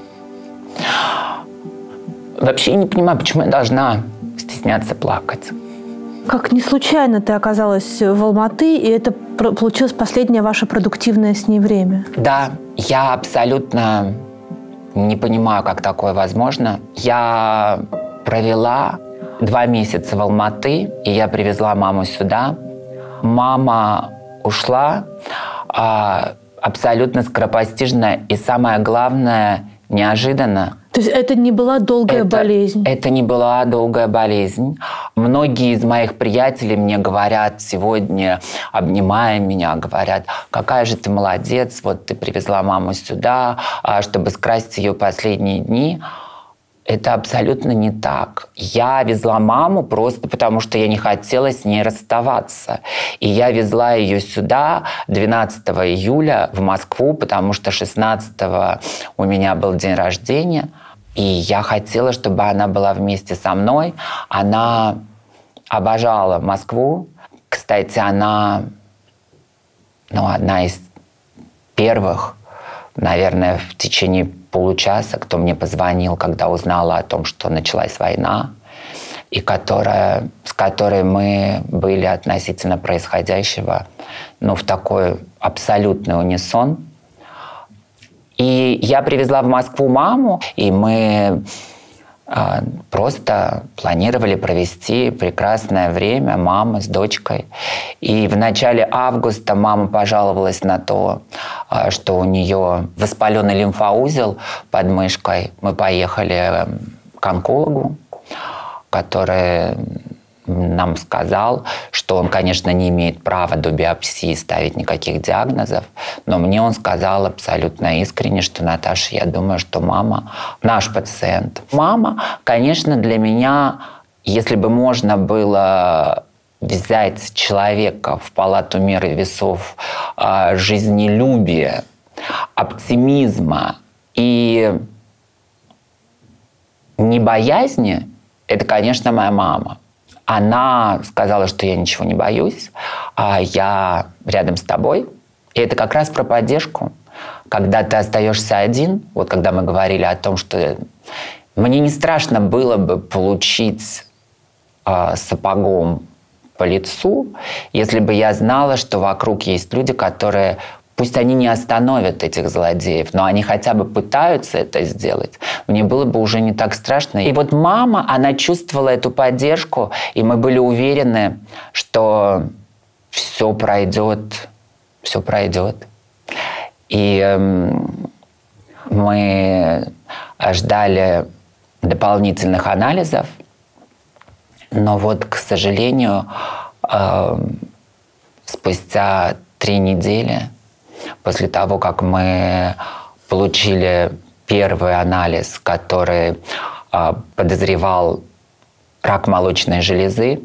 вообще не понимаю, почему я должна стесняться плакать. Как не случайно ты оказалась в Алматы, и это получилось последнее ваше продуктивное с ней время? Да, я абсолютно не понимаю, как такое возможно. Я провела 2 месяца в Алматы, и я привезла маму сюда. Мама ушла абсолютно скоропостижно и, самое главное, неожиданно. То есть это не была долгая болезнь? Это не была долгая болезнь. Многие из моих приятелей мне говорят сегодня, обнимая меня, говорят: какая же ты молодец, вот ты привезла маму сюда, чтобы скрасить ее последние дни. Это абсолютно не так. Я везла маму просто потому, что я не хотела с ней расставаться. И я везла ее сюда 12 июля в Москву, потому что 16-го у меня был день рождения. И я хотела, чтобы она была вместе со мной. Она обожала Москву. Кстати, она одна из первых, наверное, в течение получаса, кто мне позвонил, когда узнала о том, что началась война, и с которой мы были относительно происходящего, в такой абсолютный унисон. И я привезла в Москву маму, и мы просто планировали провести прекрасное время мамы с дочкой. И в начале августа мама пожаловалась на то, что у нее воспаленный лимфоузел под мышкой. Мы поехали к онкологу, который нам сказал, что он, конечно, не имеет права до биопсии ставить никаких диагнозов, но мне он сказал абсолютно искренне, что: Наташа, я думаю, что мама наш пациент. Мама, конечно, для меня, если бы можно было взять человека в палату меры весов жизнелюбия, оптимизма и небоязни, это, конечно, моя мама. Она сказала, что я ничего не боюсь, а я рядом с тобой. И это как раз про поддержку. Когда ты остаешься один, вот когда мы говорили о том, что мне не страшно было бы получить сапогом по лицу, если бы я знала, что вокруг есть люди, которые, пусть они не остановят этих злодеев, но они хотя бы пытаются это сделать, мне было бы уже не так страшно. И вот мама, она чувствовала эту поддержку, и мы были уверены, что все пройдет, все пройдет. И мы ждали дополнительных анализов, но вот, к сожалению, спустя 3 недели после того, как мы получили первый анализ, который подозревал рак молочной железы,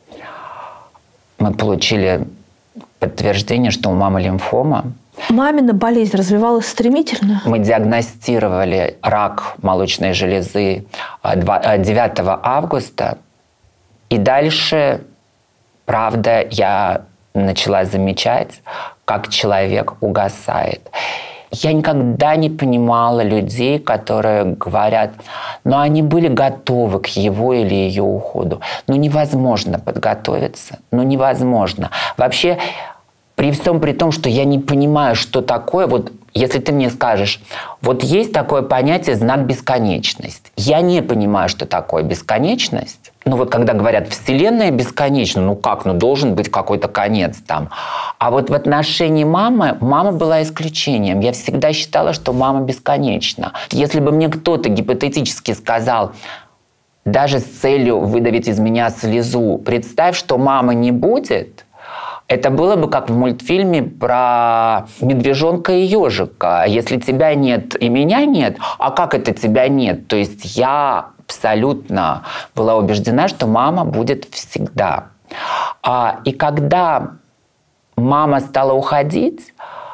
мы получили подтверждение, что у мамы лимфома. Мамина болезнь развивалась стремительно? Мы диагностировали рак молочной железы 9 августа. И дальше, правда, я начала замечать, как человек угасает. Я никогда не понимала людей, которые говорят: они были готовы к его или ее уходу. Невозможно подготовиться. Невозможно. Вообще, при всем при том, что я не понимаю, что такое, вот если ты мне скажешь, вот есть такое понятие знак бесконечность. Я не понимаю, что такое бесконечность. Вот когда говорят, Вселенная бесконечна, должен быть какой-то конец там. А вот в отношении мамы, мама была исключением. Я всегда считала, что мама бесконечна. Если бы мне кто-то гипотетически сказал: даже с целью выдавить из меня слезу. Представь, что мамы не будет. Это было бы как в мультфильме про медвежонка и ежика. Если тебя нет и меня нет, а как это тебя нет? То есть я абсолютно была убеждена, что мама будет всегда. И когда мама стала уходить,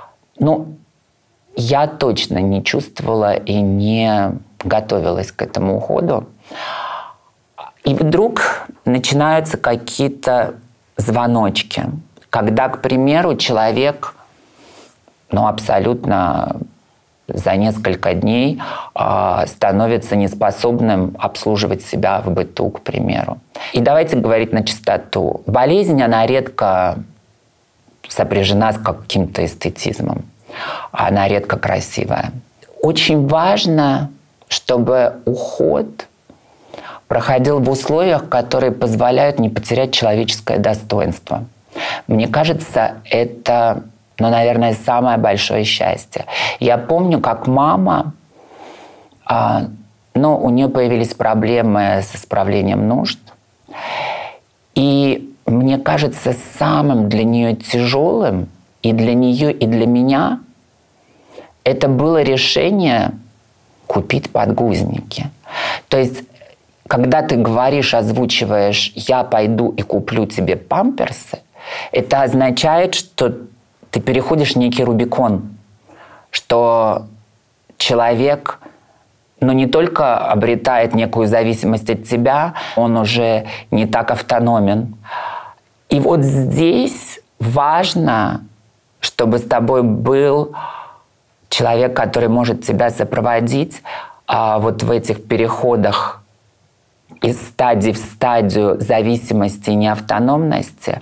я точно не чувствовала и не готовилась к этому уходу. И вдруг начинаются какие-то звоночки, когда, к примеру, человек абсолютно за несколько дней становится неспособным обслуживать себя в быту, к примеру. И давайте говорить на чистоту. Болезнь, она редко сопряжена с каким-то эстетизмом. Она редко красивая. Очень важно, чтобы уход проходил в условиях, которые позволяют не потерять человеческое достоинство. Мне кажется, это, наверное, самое большое счастье. Я помню, как мама, у нее появились проблемы с исправлением нужд. И мне кажется, самым для нее тяжелым и для нее, и для меня это было решение купить подгузники. То есть, когда ты говоришь, озвучиваешь «я пойду и куплю тебе памперсы», это означает, что ты переходишь некий Рубикон, что человек не только обретает некую зависимость от тебя, он уже не так автономен. И вот здесь важно, чтобы с тобой был человек, который может тебя сопроводить вот в этих переходах из стадии в стадию зависимости и неавтономности,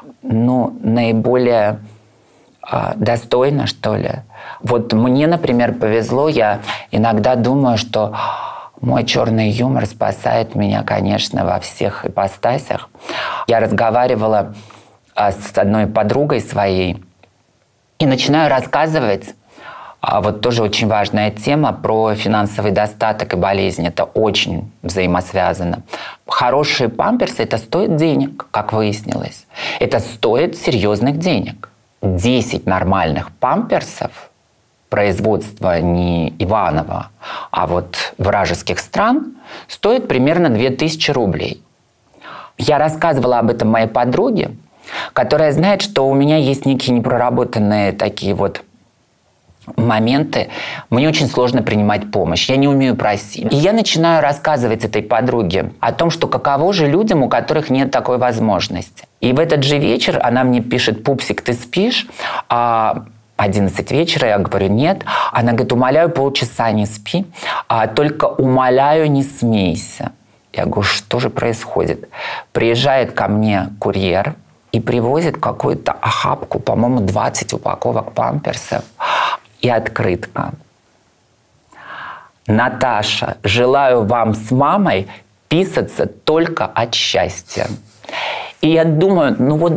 наиболее достойно, что ли. Вот мне, например, повезло, я иногда думаю, что мой черный юмор спасает меня, конечно, во всех ипостасях. Я разговаривала с одной подругой своей и начинаю рассказывать, вот тоже очень важная тема, про финансовый достаток и болезнь. Это очень взаимосвязано. Хорошие памперсы – это стоит денег, как выяснилось. Это стоит серьезных денег. 10 нормальных памперсов производства не Иванова, а вот вражеских стран стоит примерно 2000 рублей. Я рассказывала об этом моей подруге, которая знает, что у меня есть некие непроработанные такие вот моменты. Мне очень сложно принимать помощь. Я не умею просить. И я начинаю рассказывать этой подруге о том, что каково же людям, у которых нет такой возможности. И в этот же вечер она мне пишет: «Пупсик, ты спишь?» 11 вечера, я говорю: «Нет». Она говорит: «Умоляю, полчаса не спи, только умоляю, не смейся». Я говорю: «Что же происходит?» Приезжает ко мне курьер и привозит какую-то охапку, по-моему, 20 упаковок памперсов и открытка. «Наташа, желаю вам с мамой писаться только от счастья». И я думаю,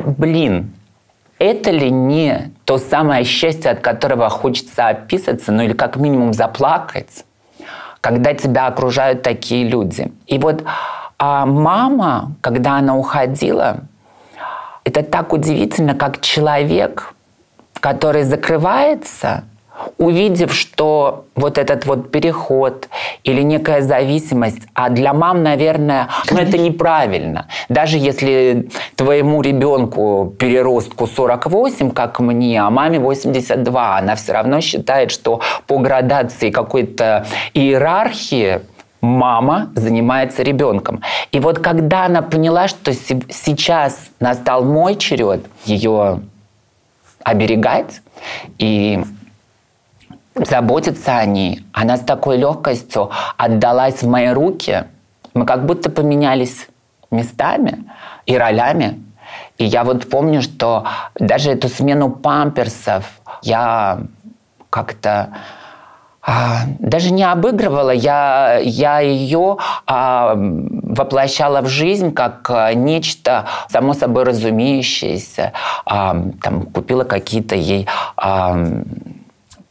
это ли не то самое счастье, от которого хочется описаться, или как минимум заплакать, когда тебя окружают такие люди. И вот мама, когда она уходила, это так удивительно, как человек, который закрывается, увидев, что вот этот вот переход или некая зависимость, а для мам, наверное, это неправильно. Даже если твоему ребенку, переростку 48, как мне, а маме 82, она все равно считает, что по градации какой-то иерархии мама занимается ребенком. И вот когда она поняла, что сейчас настал мой черед ее оберегать и заботиться о ней, она с такой легкостью отдалась в мои руки. Мы как будто поменялись местами и ролями. И я вот помню, что даже эту смену памперсов я как-то даже не обыгрывала, я ее воплощала в жизнь как нечто само собой разумеющееся. Купила какие-то ей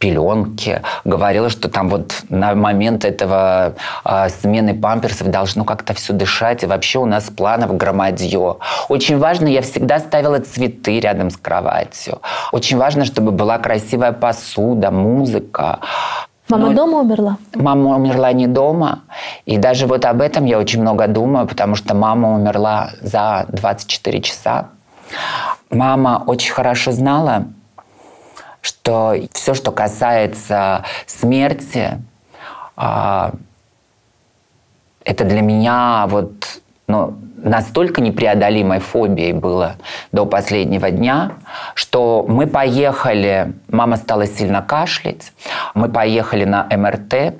пеленки, говорила, что там вот на момент этого смены памперсов должно как-то все дышать, и вообще у нас планов громадье. Очень важно, я всегда ставила цветы рядом с кроватью. Очень важно, чтобы была красивая посуда, музыка. Мама дома умерла? Мама умерла не дома. И даже вот об этом я очень много думаю, потому что мама умерла за 24 часа. Мама очень хорошо знала, что все, что касается смерти, это для меня вот, настолько непреодолимой фобией было до последнего дня, что мы поехали, мама стала сильно кашлять, мы поехали на МРТ,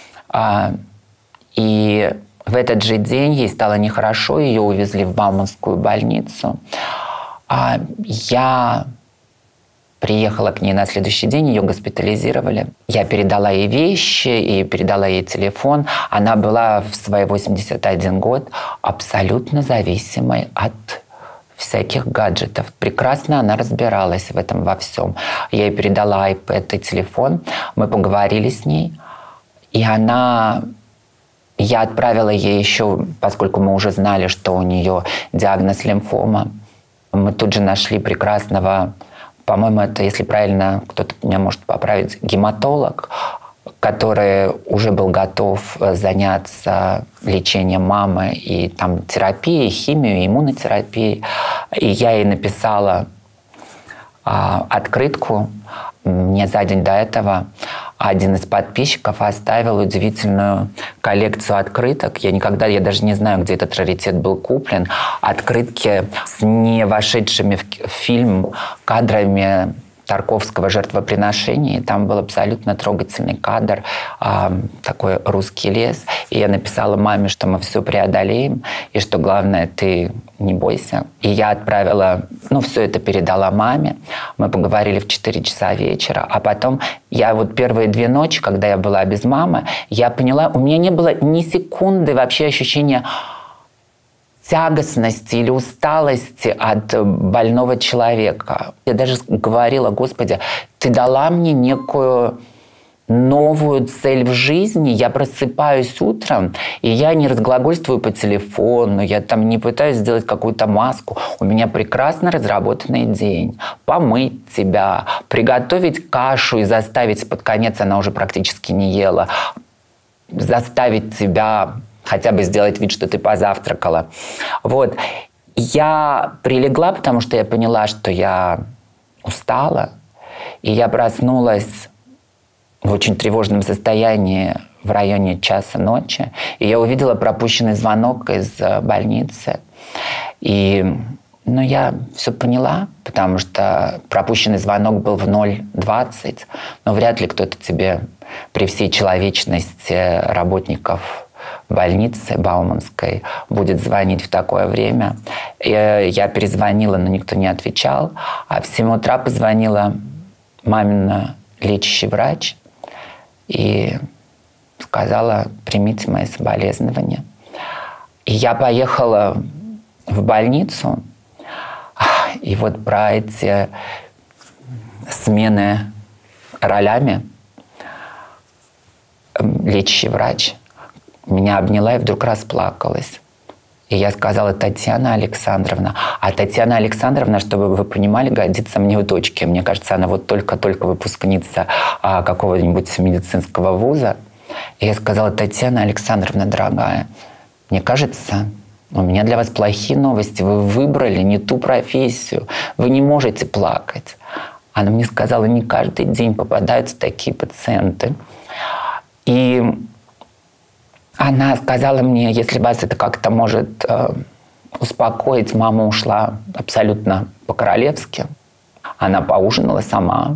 и в этот же день ей стало нехорошо, ее увезли в Бауманскую больницу. Я приехала к ней на следующий день, ее госпитализировали. Я передала ей вещи и передала ей телефон. Она была в свои 81 год абсолютно зависимой от всяких гаджетов. Прекрасно она разбиралась в этом во всем. Я ей передала iPad и телефон. Мы поговорили с ней. И я отправила ей еще, поскольку мы уже знали, что у нее диагноз лимфома, мы тут же нашли прекрасного, по-моему, это, если правильно, кто-то меня может поправить, гематолог, который уже был готов заняться лечением мамы и там терапией, химией, иммунотерапией. И я ей написала открытку. Мне за день до этого один из подписчиков оставил удивительную коллекцию открыток. Я даже не знаю, где этот раритет был куплен. Открытки с не вошедшими в фильм кадрами Тарковского «Жертвоприношение». Там был абсолютно трогательный кадр, такой русский лес. И я написала маме, что мы все преодолеем, и что главное, ты не бойся. И я отправила, все это передала маме. Мы поговорили в 4 часа вечера. А потом я вот первые 2 ночи, когда я была без мамы, я поняла, у меня не было ни секунды вообще ощущения тягостности или усталости от больного человека. Я даже говорила: Господи, ты дала мне некую новую цель в жизни. Я просыпаюсь утром, и я не разглагольствую по телефону, я там не пытаюсь сделать какую-то маску. У меня прекрасно разработанный день. Помыть тебя, приготовить кашу и заставить, под конец она уже практически не ела, заставить тебя хотя бы сделать вид, что ты позавтракала. Вот. Я прилегла, потому что я поняла, что я устала. И я проснулась в очень тревожном состоянии в районе 1 часа ночи. И я увидела пропущенный звонок из больницы. И я все поняла, потому что пропущенный звонок был в 0:20. Но вряд ли кто-то тебе при всей человечности работников больницы Бауманской будет звонить в такое время. И я перезвонила, но никто не отвечал. А в 7 утра позвонила мамина лечащий врач и сказала: примите мои соболезнования. И я поехала в больницу. И вот про эти смены ролями лечащий врач меня обняла и вдруг расплакалась. И я сказала: Татьяна Александровна. А Татьяна Александровна, чтобы вы понимали, годится мне в дочке. Мне кажется, она вот только-только выпускница какого-нибудь медицинского вуза. И я сказала: Татьяна Александровна, дорогая, мне кажется, у меня для вас плохие новости. Вы выбрали не ту профессию. Вы не можете плакать. Она мне сказала: не каждый день попадаются такие пациенты. И она сказала мне: если вас это как-то может успокоить, мама ушла абсолютно по-королевски. Она поужинала сама.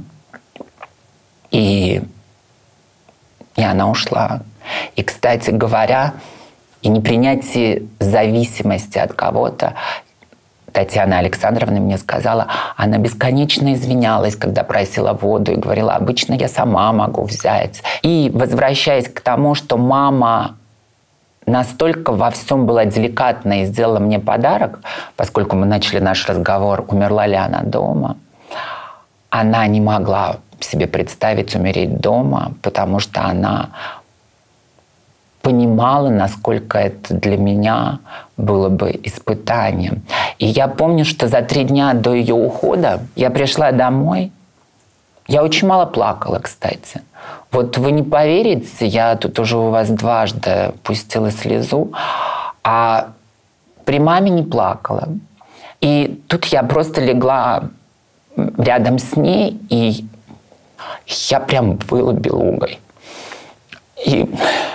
И она ушла. И, кстати говоря, и непринятие зависимости от кого-то, Татьяна Александровна мне сказала, она бесконечно извинялась, когда просила воду, и говорила: обычно я сама могу взять. И возвращаясь к тому, что мама настолько во всем была деликатна и сделала мне подарок, поскольку мы начали наш разговор, умерла ли она дома, она не могла себе представить умереть дома, потому что она понимала, насколько это для меня было бы испытанием. И я помню, что за 3 дня до ее ухода я пришла домой. Я очень мало плакала, кстати. Вот вы не поверите, я тут уже у вас дважды пустила слезу, а при маме не плакала. И тут я просто легла рядом с ней, и я прям выла белугой. И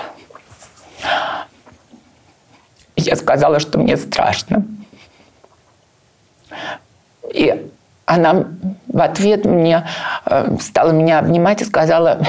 я сказала, что мне страшно. И она в ответ мне стала меня обнимать и сказала: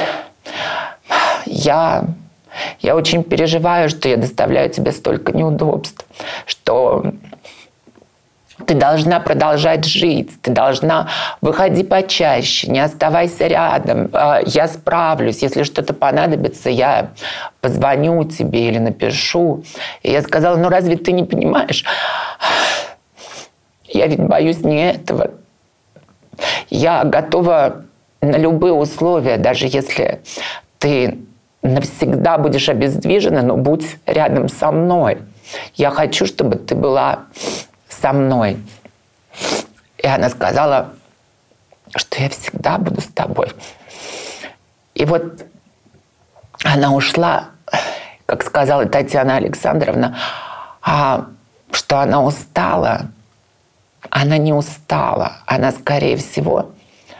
я очень переживаю, что я доставляю тебе столько неудобств, что ты должна продолжать жить, ты должна выходи почаще, не оставайся рядом, я справлюсь, если что-то понадобится, я позвоню тебе или напишу. И я сказала: ну разве ты не понимаешь? Я ведь боюсь не этого. Я готова на любые условия, даже если ты навсегда будешь обездвижена, но будь рядом со мной. Я хочу, чтобы ты была со мной. И она сказала, что я всегда буду с тобой. И вот она ушла, как сказала Татьяна Александровна, что она устала. Она не устала. Она, скорее всего,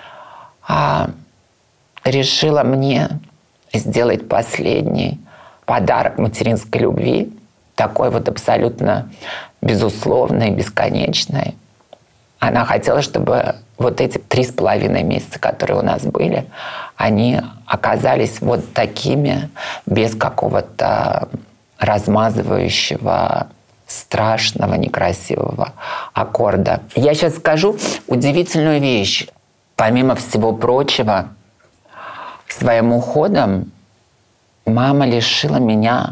решила мне сделать последний подарок материнской любви, такой вот абсолютно безусловной, бесконечной. Она хотела, чтобы вот эти 3,5 месяца, которые у нас были, они оказались вот такими, без какого-то размазывающего, страшного, некрасивого аккорда. Я сейчас скажу удивительную вещь. Помимо всего прочего, своим уходом мама лишила меня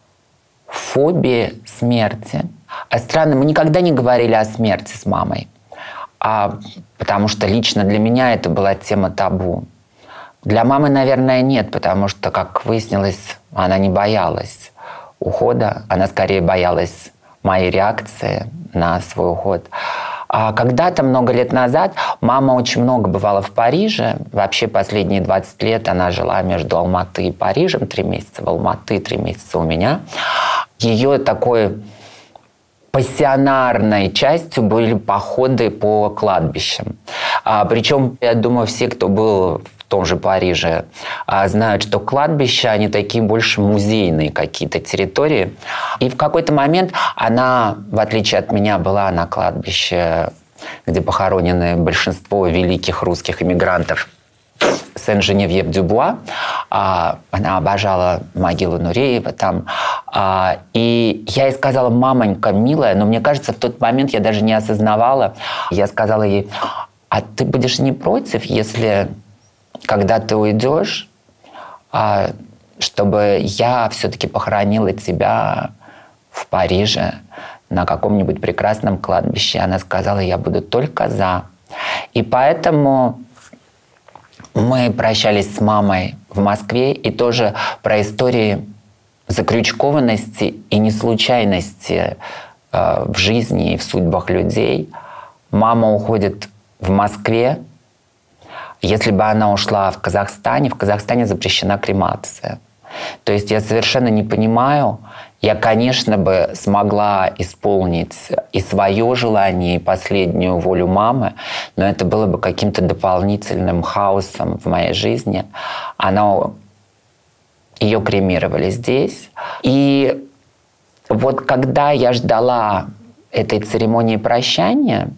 фобии смерти. А странно, мы никогда не говорили о смерти с мамой, потому что лично для меня это была тема табу. Для мамы, наверное, нет, потому что, как выяснилось, она не боялась ухода, она скорее боялась моей реакции на свой уход. А когда-то, много лет назад, мама очень много бывала в Париже. Вообще последние 20 лет она жила между Алматы и Парижем. 3 месяца в Алматы, 3 месяца у меня. Ее такой пассионарной частью были походы по кладбищам. Причем, я думаю, все, кто был в том же Париже, знают, что кладбища, они такие больше музейные какие-то территории. И в какой-то момент она, в отличие от меня, была на кладбище, где похоронены большинство великих русских эмигрантов, Сен-Женевьев-Дюбуа. Она обожала могилу Нуреева там. И я ей сказала: мамонька, милая, но мне кажется, в тот момент я даже не осознавала. Я сказала ей: а ты будешь не против, если, когда ты уйдешь, чтобы я все-таки похоронила тебя в Париже на каком-нибудь прекрасном кладбище? Она сказала: я буду только за. И поэтому мы прощались с мамой в Москве, и тоже про истории закрючкованности и неслучайности в жизни и в судьбах людей. Мама уходит в Москве. Если бы она ушла в Казахстане запрещена кремация. То есть я совершенно не понимаю, я, конечно, бы смогла исполнить и свое желание, и последнюю волю мамы, но это было бы каким-то дополнительным хаосом в моей жизни. Ее кремировали здесь. И вот когда я ждала этой церемонии прощания,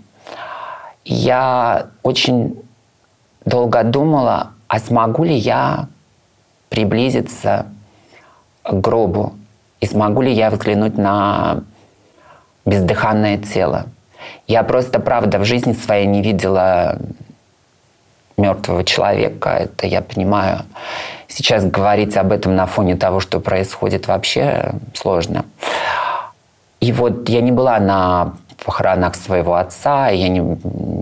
я очень долго думала, а смогу ли я приблизиться к гробу, и смогу ли я взглянуть на бездыханное тело. Я просто, правда, в жизни своей не видела мертвого человека, это я понимаю. Сейчас говорить об этом на фоне того, что происходит, вообще сложно. И вот я не была на похоронах своего отца, я не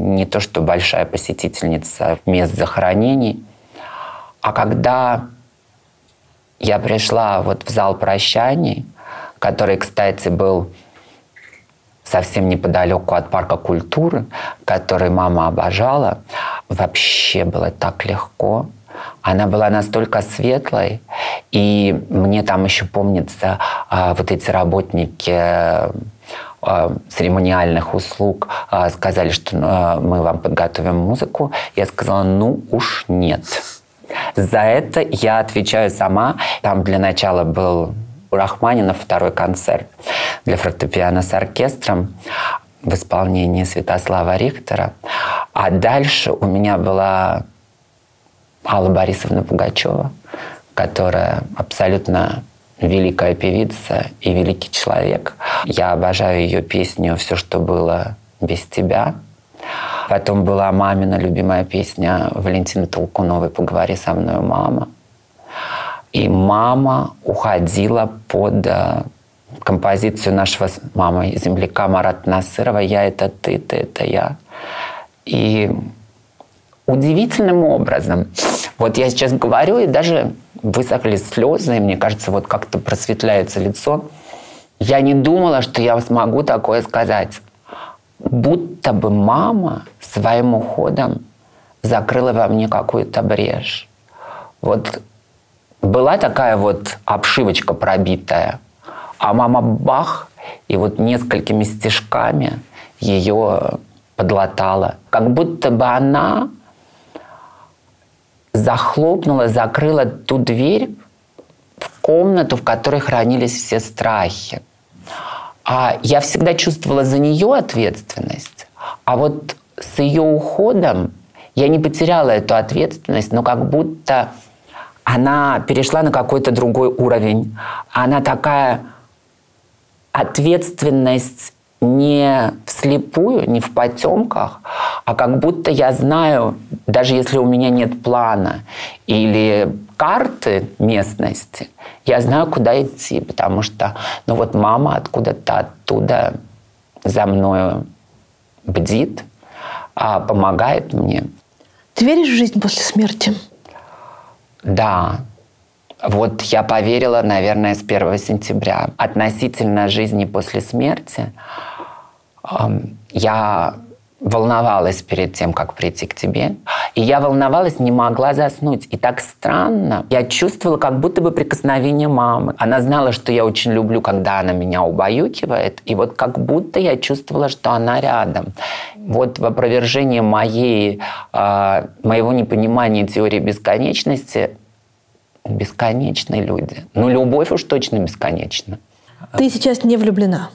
не то что большая посетительница мест захоронений. А когда я пришла вот в зал прощаний, который, кстати, был совсем неподалеку от парка культуры, который мама обожала, вообще было так легко. Она была настолько светлой, и мне там еще помнится, вот эти работники церемониальных услуг сказали, что мы вам подготовим музыку. Я сказала, ну уж нет. За это я отвечаю сама. Там для начала был у Рахманинова второй концерт для фортепиано с оркестром в исполнении Святослава Рихтера. А дальше у меня была Алла Борисовна Пугачева, которая абсолютно великая певица и великий человек. Я обожаю ее песню «Все, что было без тебя». Потом была мамина любимая песня Валентины Толкуновой «Поговори со мной, мама». И мама уходила под композицию нашего мамы-земляка Марата Насырова «Я – это ты это я». И удивительным образом, вот я сейчас говорю, и даже высохли слезы, и мне кажется, вот как-то просветляется лицо. Я не думала, что я смогу такое сказать. Будто бы мама своим уходом закрыла во мне какую-то брешь. Вот была такая вот обшивочка пробитая, а мама бах, и вот несколькими стежками ее подлатала. Как будто бы она захлопнула, закрыла ту дверь в комнату, в которой хранились все страхи. А я всегда чувствовала за нее ответственность. А вот с ее уходом я не потеряла эту ответственность, но как будто она перешла на какой-то другой уровень. Она такая ответственность не вслепую, не в потемках, а как будто я знаю, даже если у меня нет плана или карты местности, я знаю, куда идти, потому что, ну вот мама откуда-то оттуда за мною бдит, помогает мне. Ты веришь в жизнь после смерти? Да. Вот я поверила, наверное, с 1 сентября. Относительно жизни после смерти я волновалась перед тем, как прийти к тебе. И я волновалась, не могла заснуть. И так странно. Я чувствовала как будто бы прикосновение мамы. Она знала, что я очень люблю, когда она меня убаюкивает. И вот как будто я чувствовала, что она рядом. Вот в опровержении моего непонимания теории бесконечности бесконечные люди. Ну, любовь уж точно бесконечна. Ты сейчас не влюблена?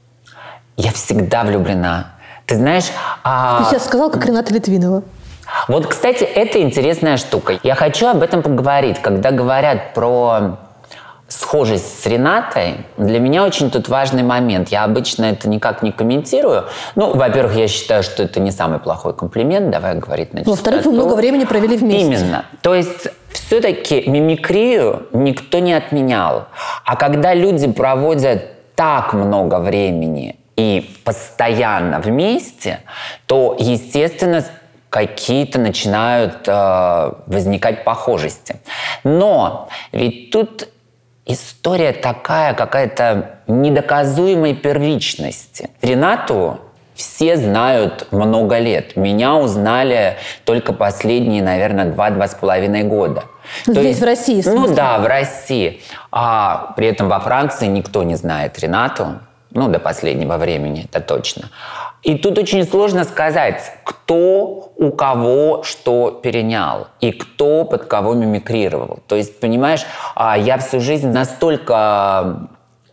Я всегда влюблена. Ты знаешь... Ты сейчас сказал, как Рената Литвинова. Вот, кстати, это интересная штука. Я хочу об этом поговорить. Когда говорят про схожесть с Ренатой, для меня очень тут важный момент. Я обычно это никак не комментирую. Ну, во-первых, я считаю, что это не самый плохой комплимент. Давай говорить на чистоту. Во-вторых, вы много времени провели вместе. Именно. То есть все-таки мимикрию никто не отменял. А когда люди проводят так много времени и постоянно вместе, то, естественно, какие-то начинают возникать похожести. Но ведь тут история такая, какая-то недоказуемой первичности. Ренату все знают много лет. Меня узнали только последние, наверное, 2-2,5 года. Здесь, в России? Ну да, в России. А при этом во Франции никто не знает Ренату. Ну, до последнего времени, это точно. И тут очень сложно сказать, кто у кого что перенял и кто под кого мимикрировал. То есть, понимаешь, я всю жизнь настолько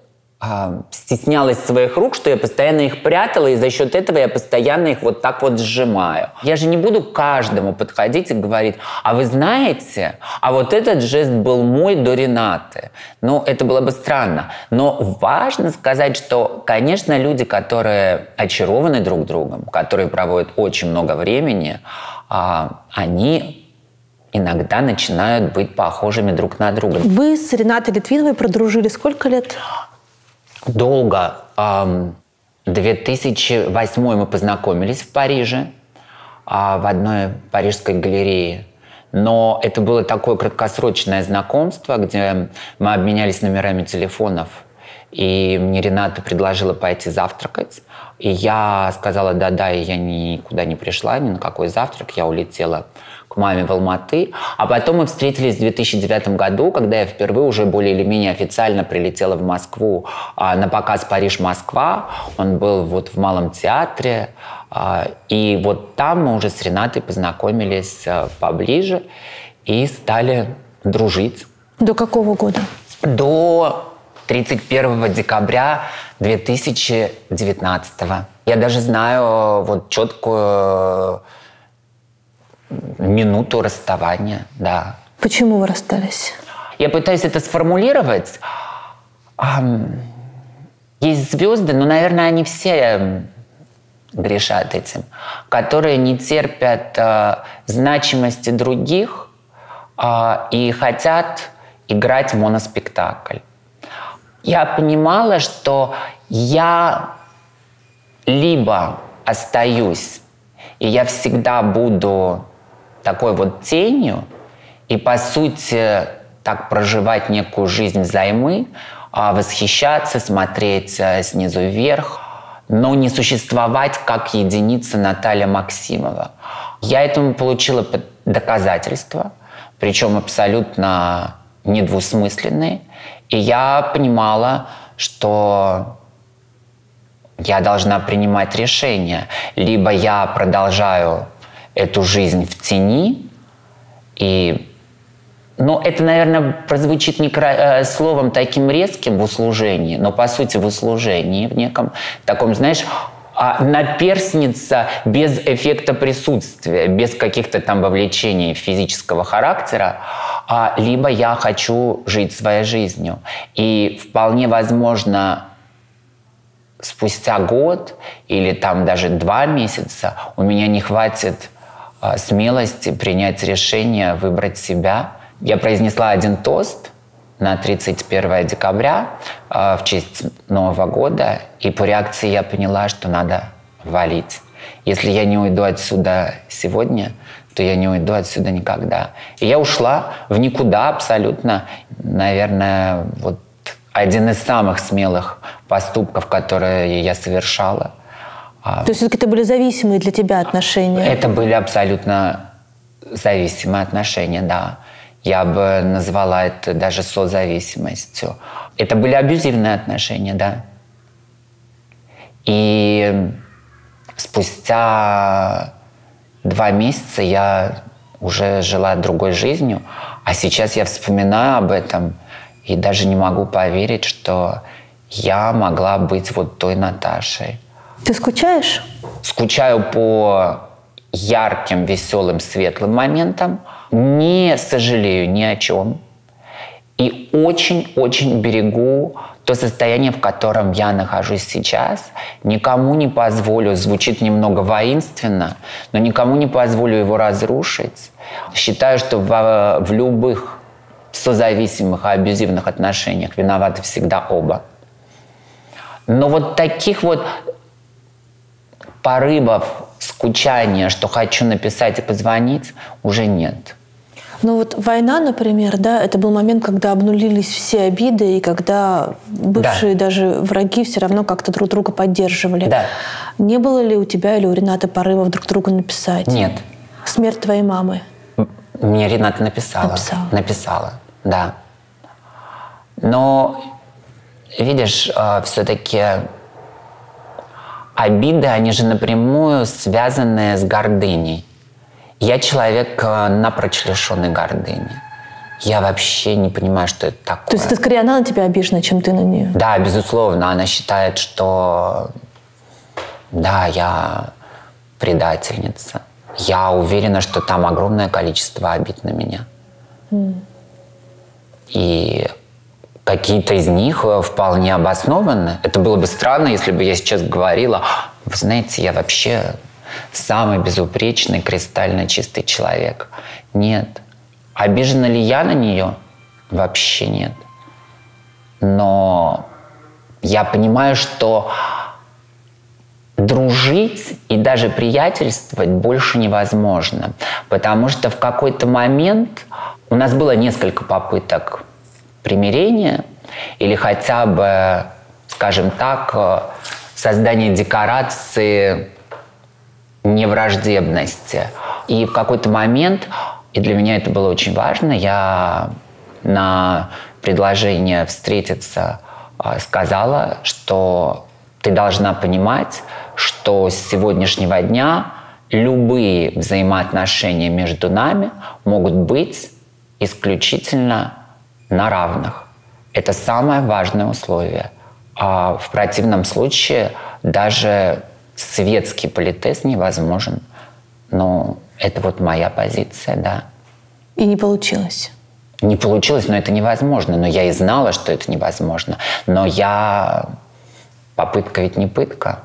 стеснялась своих рук, что я постоянно их прятала, и за счет этого я постоянно их вот так вот сжимаю. Я же не буду к каждому подходить и говорить, а вы знаете, а вот этот жест был мой до Ренаты. Ну, это было бы странно. Но важно сказать, что, конечно, люди, которые очарованы друг другом, которые проводят очень много времени, они иногда начинают быть похожими друг на друга. Вы с Ренатой Литвиновой продружили сколько лет? Долго. В 2008 мы познакомились в Париже. в одной парижской галерее. Но это было такое краткосрочное знакомство, где мы обменялись номерами телефонов. И мне Рената предложила пойти завтракать. И я сказала да-да, и я никуда не пришла, ни на какой завтрак. Я улетела к маме в Алматы. А потом мы встретились в 2009 году, когда я впервые уже более или менее официально прилетела в Москву на показ «Париж-Москва». Он был вот в Малом театре. И вот там мы уже с Ренатой познакомились поближе и стали дружить. До какого года? До 31 декабря 2019. Я даже знаю вот четкую минуту расставания, да. Почему вы расстались? Я пытаюсь это сформулировать. Есть звезды, но, наверное, они все грешат этим, которые не терпят значимости других и хотят играть в моноспектакль. Я понимала, что я либо остаюсь, и я всегда буду такой вот тенью, и, по сути, так проживать некую жизнь взаймы, восхищаться, смотреть снизу вверх, но не существовать как единица Наталья Максимова. Я этому получила доказательства, причем абсолютно недвусмысленные. И я понимала, что я должна принимать решение. Либо я продолжаю эту жизнь в тени, и это, наверное, прозвучит словом таким резким в услужении, но по сути в услужении, в неком таком, знаешь, наперстница без эффекта присутствия, без каких-то там вовлечений физического характера, либо я хочу жить своей жизнью. И вполне возможно, спустя год или там даже 2 месяца у меня не хватит смелости принять решение выбрать себя. Я произнесла один тост на 31 декабря в честь Нового года, и по реакции я поняла, что надо валить. Если я не уйду отсюда сегодня, то я не уйду отсюда никогда. И я ушла в никуда абсолютно. Наверное, вот один из самых смелых поступков, которые я совершала. То есть все-таки это были зависимые для тебя отношения? Это были абсолютно зависимые отношения, да. Я бы назвала это даже созависимостью. Это были абьюзивные отношения, да. И спустя 2 месяца я уже жила другой жизнью, а сейчас я вспоминаю об этом и даже не могу поверить, что я могла быть вот той Наташей. Ты скучаешь? Скучаю по ярким, веселым, светлым моментам. Не сожалею ни о чем. И очень-очень берегу то состояние, в котором я нахожусь сейчас. Никому не позволю, звучит немного воинственно, но никому не позволю его разрушить. Считаю, что в любых созависимых и абьюзивных отношениях виноваты всегда оба. Но вот таких вот порывов, скучания, что хочу написать и позвонить, уже нет. Ну вот война, например, да, это был момент, когда обнулились все обиды, и когда бывшие даже враги все равно как-то друг друга поддерживали. Да. Не было ли у тебя или у Ренаты порывов друг другу написать? Нет. Смерть твоей мамы? Мне Рената написала. Написала, да. Но, видишь, все-таки обиды, они же напрямую связаны с гордыней. Я человек напрочь лишенный гордыни. Я вообще не понимаю, что это такое. То есть это скорее она на тебя обижена, чем ты на нее? Да, безусловно. Она считает, что да, я предательница. Я уверена, что там огромное количество обид на меня. И какие-то из них вполне обоснованы. Это было бы странно, если бы я сейчас говорила: вы знаете, я вообще самый безупречный, кристально чистый человек. Нет. Обижена ли я на нее? Вообще нет. Но я понимаю, что дружить и даже приятельствовать больше невозможно. Потому что в какой-то момент у нас было несколько попыток примирения или хотя бы, скажем так, создания декорации невраждебности. И в какой-то момент, и для меня это было очень важно, я на предложение встретиться сказала, что ты должна понимать, что с сегодняшнего дня любые взаимоотношения между нами могут быть исключительно на равных. Это самое важное условие. А в противном случае даже светский политез невозможен. Но это вот моя позиция, да. И не получилось? Не получилось, но это невозможно. Но я и знала, что это невозможно. Но попытка ведь не пытка.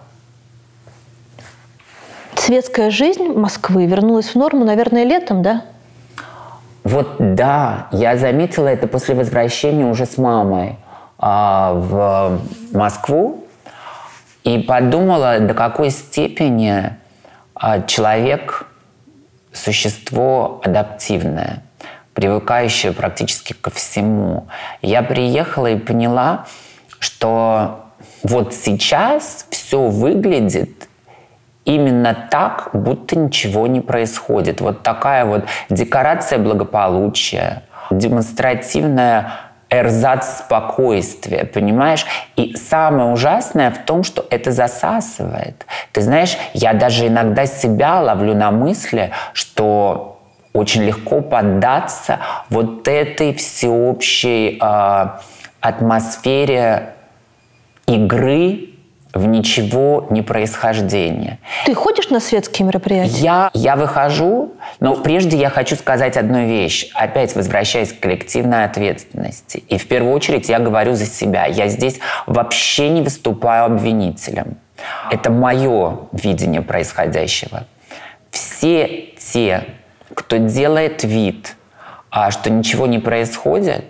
Светская жизнь Москвы вернулась в норму, наверное, летом, да? Вот да, я заметила это после возвращения уже с мамой в Москву и подумала, до какой степени человек – существо адаптивное, привыкающее практически ко всему. Я приехала и поняла, что вот сейчас все выглядит именно так, будто ничего не происходит. Вот такая вот декорация благополучия, демонстративная эрзац спокойствия, понимаешь? И самое ужасное в том, что это засасывает. Ты знаешь, я даже иногда себя ловлю на мысли, что очень легко поддаться вот этой всеобщей атмосфере игры в ничего не происхождение. Ты ходишь на светские мероприятия? Я выхожу, но прежде я хочу сказать одну вещь. Опять возвращаясь к коллективной ответственности. И в первую очередь я говорю за себя. Я здесь вообще не выступаю обвинителем. Это мое видение происходящего. Все те, кто делает вид, что ничего не происходит,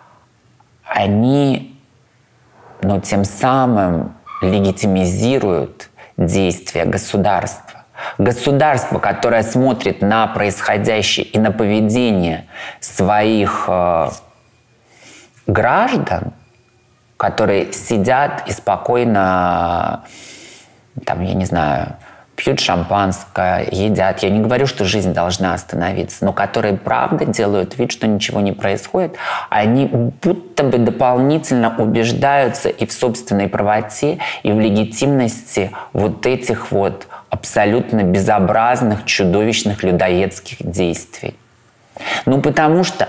они, тем самым легитимизируют действия государства. Государство, которое смотрит на происходящее и на поведение своих граждан, которые сидят и спокойно, я не знаю, пьют шампанское, едят. Я не говорю, что жизнь должна остановиться, но которые правда делают вид, что ничего не происходит, они будто бы дополнительно убеждаются и в собственной правоте, и в легитимности вот этих вот абсолютно безобразных, чудовищных людоедских действий. Потому что,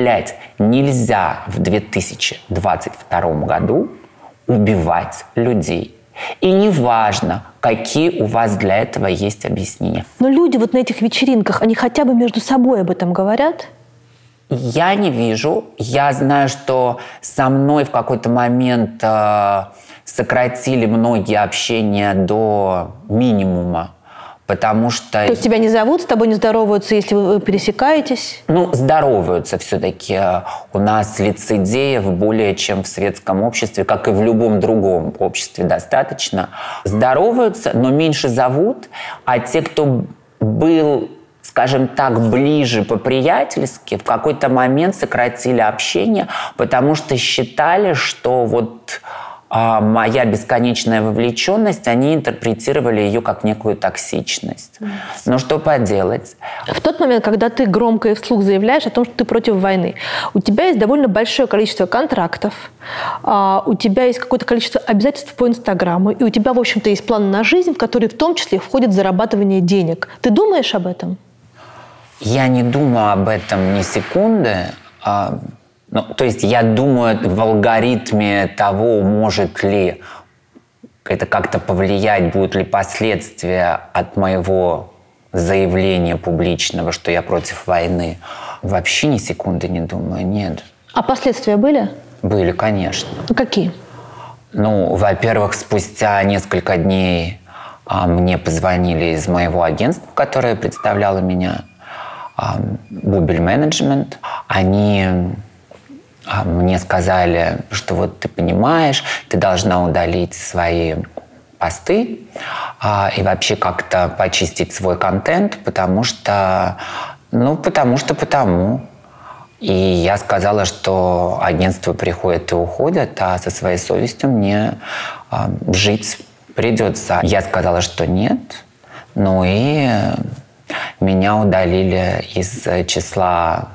нельзя в 2022 году убивать людей. И неважно, какие у вас для этого есть объяснения. Но люди вот на этих вечеринках, они хотя бы между собой об этом говорят? Я не вижу. Я знаю, что со мной в какой-то момент сократили многие общения до минимума. Потому что... То есть тебя не зовут, с тобой не здороваются, если вы пересекаетесь? Здороваются все-таки. У нас лицедеев более чем в светском обществе, как и в любом другом обществе достаточно. Здороваются, но меньше зовут. А те, кто был, скажем так, ближе по-приятельски, в какой-то момент сократили общение, потому что считали, что моя бесконечная вовлеченность, они интерпретировали ее как некую токсичность. Но что поделать? В тот момент, когда ты громко и вслух заявляешь о том, что ты против войны, у тебя есть довольно большое количество контрактов, у тебя есть какое-то количество обязательств по Инстаграму, и у тебя, в общем-то, есть план на жизнь, в который в том числе входит зарабатывание денег. Ты думаешь об этом? Я не думаю об этом ни секунды. То есть я думаю в алгоритме того, может ли это как-то повлиять, будут ли последствия от моего заявления публичного, что я против войны. Вообще ни секунды не думаю, нет. А последствия были? Были, конечно. Какие? Во-первых, спустя несколько дней мне позвонили из моего агентства, которое представляло меня, Бубель Менеджмент. Они мне сказали, что ты понимаешь, ты должна удалить свои посты и вообще как-то почистить свой контент, потому что. И я сказала, что агентства приходят и уходят, а со своей совестью мне жить придется. Я сказала, что нет. Ну и меня удалили из числа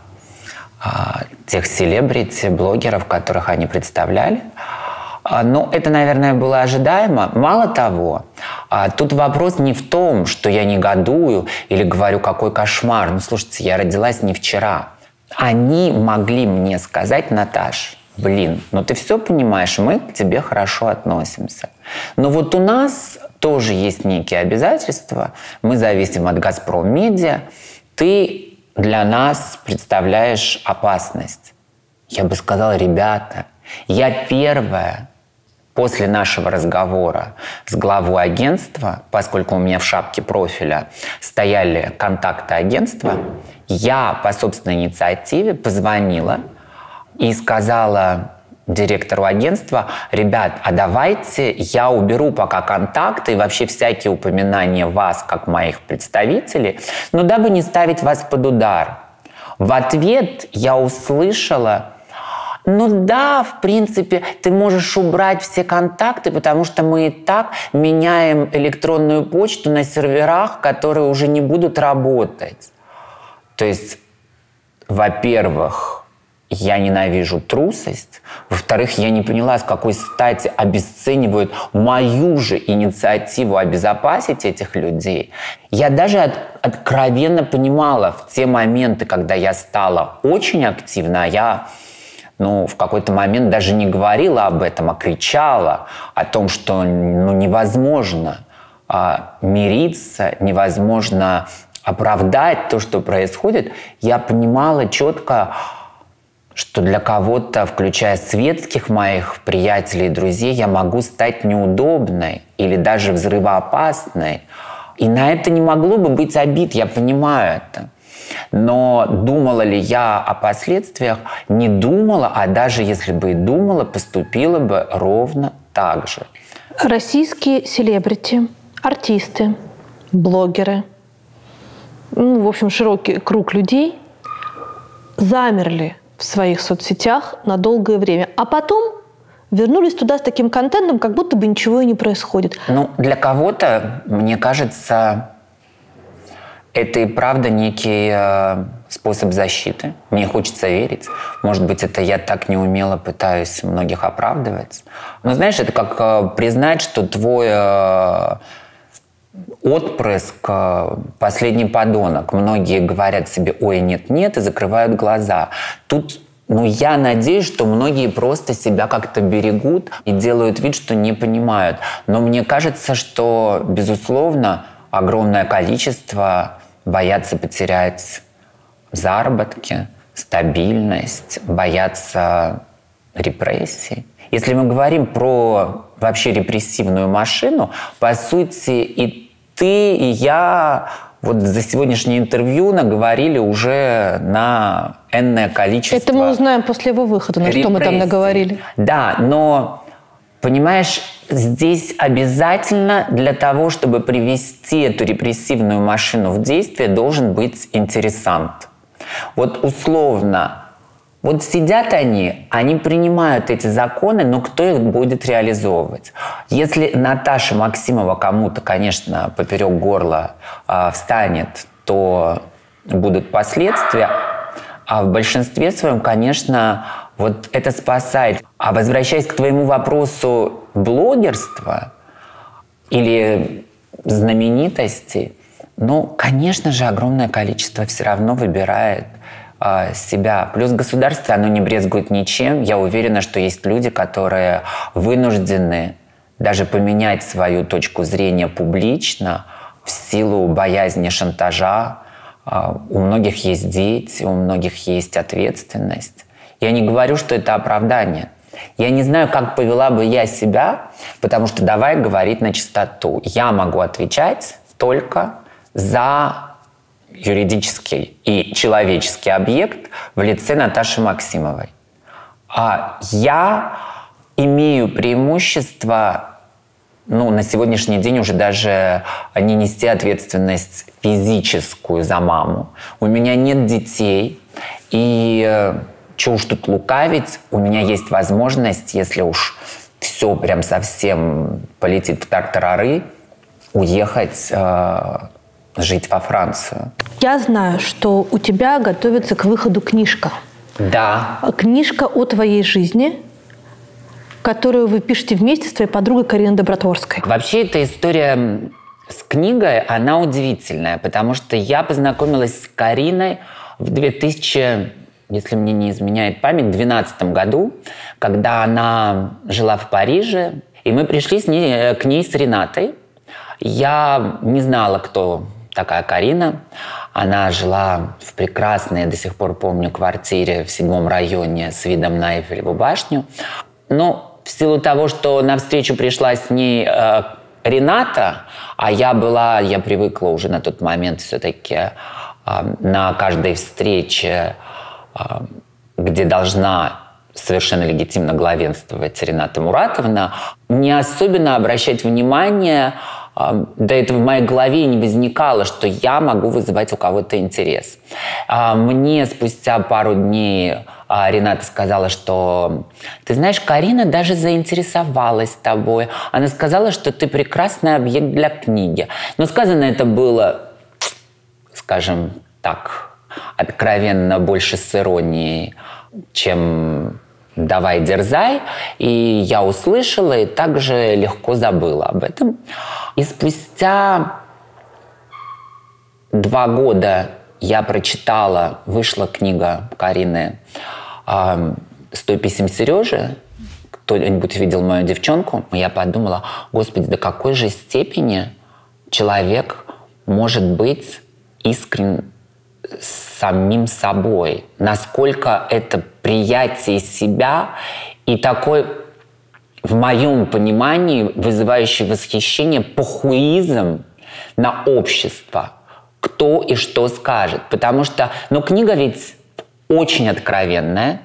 тех селебрити, блогеров, которых они представляли. Ну, это, наверное, было ожидаемо. Мало того, тут вопрос не в том, что я негодую или говорю, какой кошмар. Ну, слушайте, я родилась не вчера. Они могли мне сказать: Наташ, блин, ну ты все понимаешь, мы к тебе хорошо относимся. Но вот у нас тоже есть некие обязательства. Мы зависим от «Газпром Медиа». Ты для нас представляешь опасность. Я бы сказала: ребята, я первая после нашего разговора с главой агентства, поскольку у меня в шапке профиля стояли контакты агентства, я по собственной инициативе позвонила и сказала директору агентства: ребят, а давайте я уберу пока контакты и вообще всякие упоминания вас как моих представителей, но дабы не ставить вас под удар. В ответ я услышала: ну да, в принципе, ты можешь убрать все контакты, потому что мы и так меняем электронную почту на серверах, которые уже не будут работать. То есть, во-первых, я ненавижу трусость. Во-вторых, я не поняла, с какой стати обесценивают мою же инициативу обезопасить этих людей. Я даже откровенно понимала в те моменты, когда я стала очень активна, я в какой-то момент даже не говорила об этом, а кричала о том, что невозможно мириться, невозможно оправдать то, что происходит. Я понимала четко, что для кого-то, включая светских моих приятелей и друзей, я могу стать неудобной или даже взрывоопасной. И на это не могло бы быть обид, я понимаю это. Но думала ли я о последствиях? Не думала, а даже если бы и думала, поступила бы ровно так же. Российские селебрити, артисты, блогеры, в общем, широкий круг людей замерли в своих соцсетях на долгое время, а потом вернулись туда с таким контентом, как будто бы ничего и не происходит. Для кого-то, мне кажется, это и правда некий способ защиты. Мне хочется верить. Может быть, это я так неумело пытаюсь многих оправдывать. Но знаешь, это как признать, что твой отпрыск последний подонок. Многие говорят себе: ой, нет-нет, и закрывают глаза. Тут, я надеюсь, что многие просто себя как-то берегут и делают вид, что не понимают. Но мне кажется, что, безусловно, огромное количество боятся потерять заработки, стабильность, боятся репрессий. Если мы говорим про вообще репрессивную машину, по сути, и ты, и я за сегодняшнее интервью наговорили уже на энное количество. Это мы узнаем после его выхода, на что мы там наговорили. Да, но, понимаешь, здесь обязательно для того, чтобы привести эту репрессивную машину в действие, должен быть интересант. Условно, сидят они принимают эти законы, но кто их будет реализовывать? Если Наташа Максимова кому-то, конечно, поперек горла встанет, то будут последствия. А в большинстве своем, конечно, это спасает. А возвращаясь к твоему вопросу блогерства или знаменитости, конечно же, огромное количество все равно выбирает себя. Плюс государство, оно не брезгует ничем. Я уверена, что есть люди, которые вынуждены даже поменять свою точку зрения публично в силу боязни шантажа. У многих есть дети, у многих есть ответственность. Я не говорю, что это оправдание. Я не знаю, как повела бы я себя, потому что, давай говорить на чистоту, я могу отвечать только за юридический и человеческий объект в лице Наташи 啊 Я имею преимущество на сегодняшний день уже даже не нести ответственность физическую за маму. У меня нет детей, и что уж тут лукавить, у меня есть возможность, если уж все прям совсем полетит в тартарары, уехать жить во Францию. Я знаю, что у тебя готовится к выходу книжка. Да. Книжка о твоей жизни, которую вы пишете вместе с твоей подругой Кариной Добротворской. Вообще, эта история с книгой, она удивительная, потому что я познакомилась с Кариной в 2000, если мне не изменяет память, 2012 году, когда она жила в Париже, и мы пришли к ней с Ренатой. Я не знала, кто такая Карина. Она жила в прекрасной, я до сих пор помню, квартире в 7-м районе с видом на Эйфелеву башню. Но в силу того, что навстречу пришла с ней Рената, а я привыкла уже на тот момент все-таки на каждой встрече, где должна совершенно легитимно главенствовать Рената Муратовна, не особенно обращать внимание, до этого в моей голове не возникало, что я могу вызывать у кого-то интерес. Мне спустя пару дней Рената сказала, что ты знаешь, Карина даже заинтересовалась тобой. Она сказала, что ты прекрасный объект для книги. Но сказано это было, скажем так, откровенно больше с иронией, чем «давай, дерзай». И я услышала и также легко забыла об этом. И спустя 2 года я прочитала, вышла книга Карины «100 писем Сережи». Кто-нибудь видел мою девчонку? Я подумала, господи, до какой же степени человек может быть искренен с самим собой, насколько это приятие себя и такой, в моем понимании, вызывающий восхищение похуизм на общество, кто и что скажет. Потому что, книга ведь очень откровенная.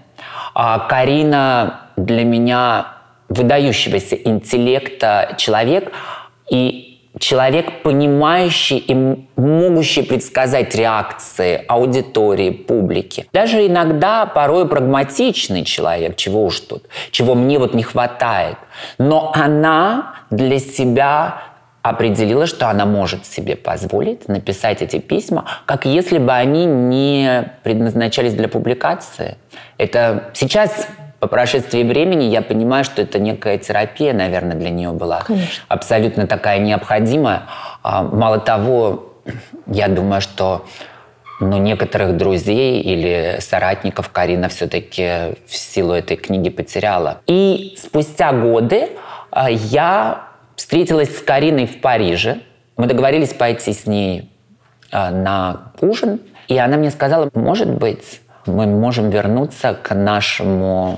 Карина для меня выдающегося интеллекта человек, и человек, понимающий и могущий предсказать реакции аудитории, публики. Даже иногда порой прагматичный человек, чего уж тут, чего мне не хватает. Но она для себя определила, что она может себе позволить написать эти письма, как если бы они не предназначались для публикации. Это сейчас, по прошествии времени, я понимаю, что это некая терапия, наверное, для нее была. Конечно. Абсолютно такая необходимая. Мало того, я думаю, что некоторых друзей или соратников Карина все-таки в силу этой книги потеряла. И спустя годы я встретилась с Кариной в Париже. Мы договорились пойти с ней на ужин. И она мне сказала, может быть, мы можем вернуться к нашему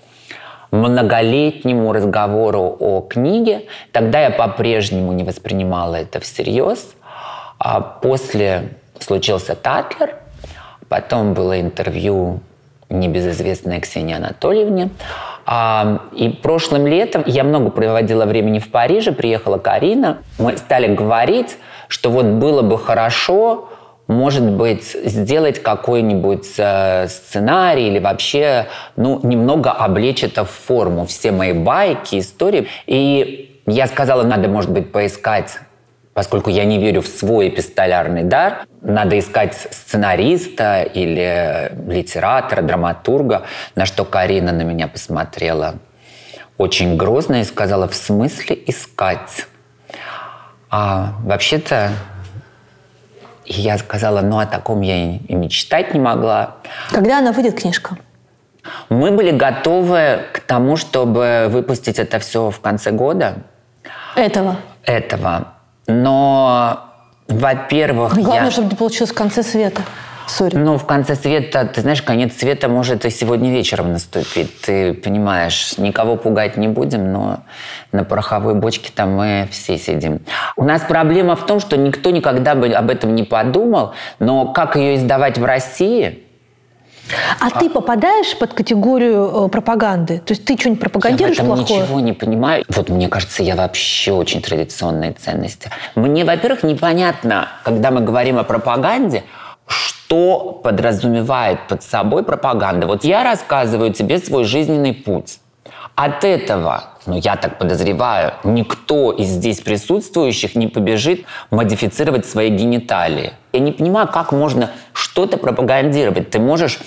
многолетнему разговору о книге. Тогда я по-прежнему не воспринимала это всерьез. А после случился Татлер, потом было интервью небезызвестной Ксении Анатольевне. И прошлым летом я много проводила времени в Париже, приехала Карина. Мы стали говорить, что было бы хорошо, может быть, сделать какой-нибудь сценарий или вообще, немного облечь это в форму. Все мои байки, истории. И я сказала, надо, может быть, поискать, поскольку я не верю в свой эпистолярный дар, надо искать сценариста или литератора, драматурга, на что Карина на меня посмотрела очень грозно и сказала, в смысле искать? Вообще-то, я сказала, о таком я и мечтать не могла. Когда она выйдет, книжка? Мы были готовы к тому, чтобы выпустить это все в конце года. Этого? Но, во-первых, главное, чтобы не получилось в конце света. Сори. В конце света, ты знаешь, конец света может и сегодня вечером наступить. Ты понимаешь, никого пугать не будем, но на пороховой бочке там мы все сидим. У нас проблема в том, что никто никогда бы об этом не подумал, но как ее издавать в России? А ты попадаешь под категорию пропаганды? То есть ты что-нибудь пропагандируешь я в этом плохое? ничего не понимаю. Вот мне кажется, я вообще очень традиционные ценности. Мне, во-первых, непонятно, когда мы говорим о пропаганде, что подразумевает под собой пропаганда. Вот я рассказываю тебе свой жизненный путь. От этого, я так подозреваю, никто из здесь присутствующих не побежит модифицировать свои гениталии. Я не понимаю, как можно что-то пропагандировать. Ты можешь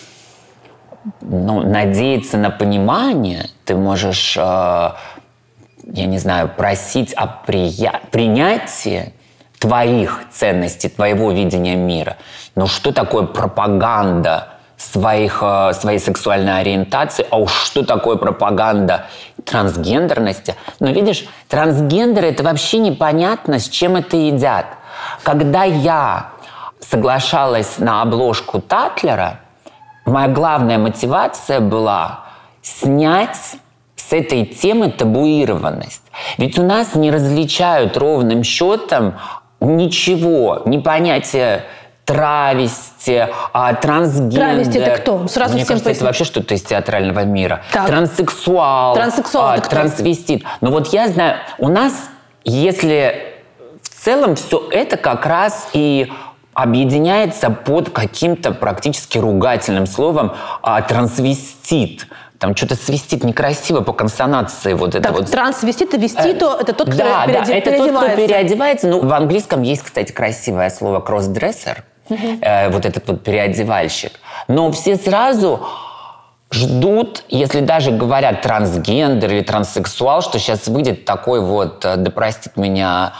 надеяться на понимание, ты можешь, я не знаю, просить о принятии твоих ценностей, твоего видения мира. Но что такое пропаганда своей сексуальной ориентации, а уж что такое пропаганда трансгендерности? Но видишь, трансгендеры – это вообще непонятно, с чем это едят. Когда я соглашалась на обложку Татлера, моя главная мотивация была снять с этой темы табуированность. Ведь у нас не различают ровным счетом ничего, ни понятия травести, трансгендер. Травести – это кто? Сразу Мне всем кажется, это вообще что-то из театрального мира. Так. Транссексуал, трансвестит. Но вот я знаю, у нас, если в целом все это как раз и объединяется под каким-то практически ругательным словом трансвестит. Там что-то свистит некрасиво по консонации. Вот это вот. Трансвестит и вестито – это тот, кто переодевается. Это тот, кто переодевается. Ну, в английском есть, кстати, красивое слово «кроссдрессер». Вот этот вот переодевальщик. Но все сразу ждут, если даже говорят трансгендер или транссексуал, что сейчас выйдет такой вот, да простит меня,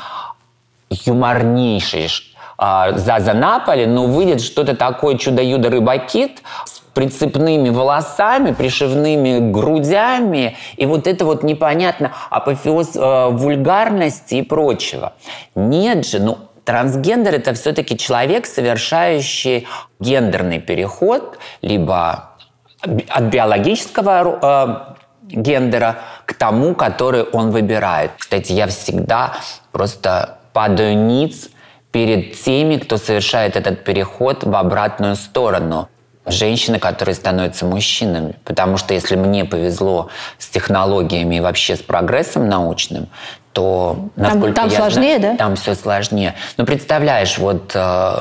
юморнейший Заза Наполи, но выйдет что-то такое чудо-юдо-рыбакит с прицепными волосами, пришивными грудями, и вот это вот непонятно апофеоз вульгарности и прочего. Нет же, трансгендер – это все-таки человек, совершающий гендерный переход либо от биологического гендера к тому, который он выбирает. Кстати, я всегда просто падаю ниц перед теми, кто совершает этот переход в обратную сторону. Женщины, которые становятся мужчинами. Потому что если мне повезло с технологиями и вообще с прогрессом научным, то, насколько там сложнее, да? Там все сложнее. Но представляешь, вот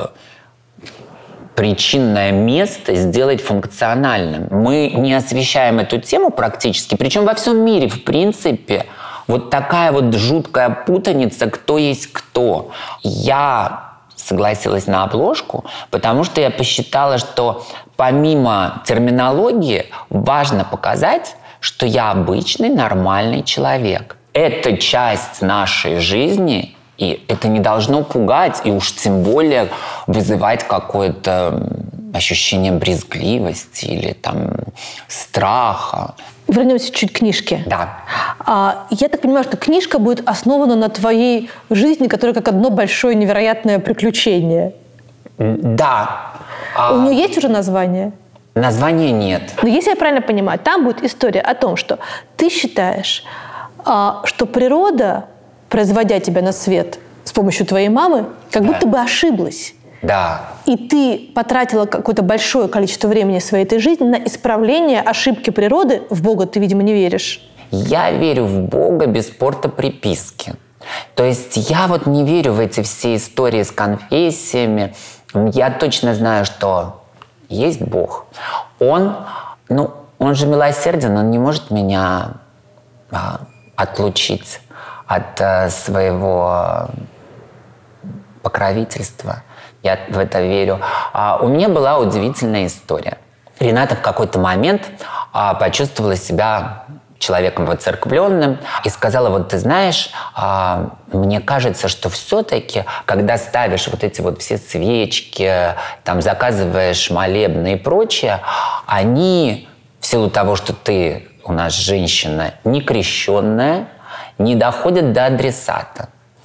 причинное место сделать функциональным. Мы не освещаем эту тему практически, причем во всем мире, в принципе. Вот такая вот жуткая путаница, кто есть кто. Я согласилась на обложку, потому что я посчитала, что помимо терминологии важно показать, что я обычный, нормальный человек. Это часть нашей жизни, и это не должно пугать, и уж тем более вызывать какое-то ощущение брезгливости или там страха. Вернемся чуть к книжке. Да. Я так понимаю, что книжка будет основана на твоей жизни, которая как одно большое невероятное приключение. Да. У нее есть уже название? Названия нет. Но если я правильно понимаю, там будет история о том, что ты считаешь, что природа, производя тебя на свет с помощью твоей мамы, как будто бы ошиблась. Да. И ты потратила какое-то большое количество времени своей этой жизни на исправление ошибки природы. В Бога ты, видимо, не веришь. Я верю в Бога без порта приписки. То есть я вот не верю в эти все истории с конфессиями. Я точно знаю, что есть Бог. Он же милосерден, он не может меня отлучить от своего покровительства. Я в это верю. У меня была удивительная история. Рената в какой-то момент почувствовала себя человеком воцерквленным и сказала: вот ты знаешь, мне кажется, что все-таки, когда ставишь вот эти вот все свечки, там заказываешь молебны и прочее, они, в силу того, что ты у нас женщина не крещенная, не доходят до адресата.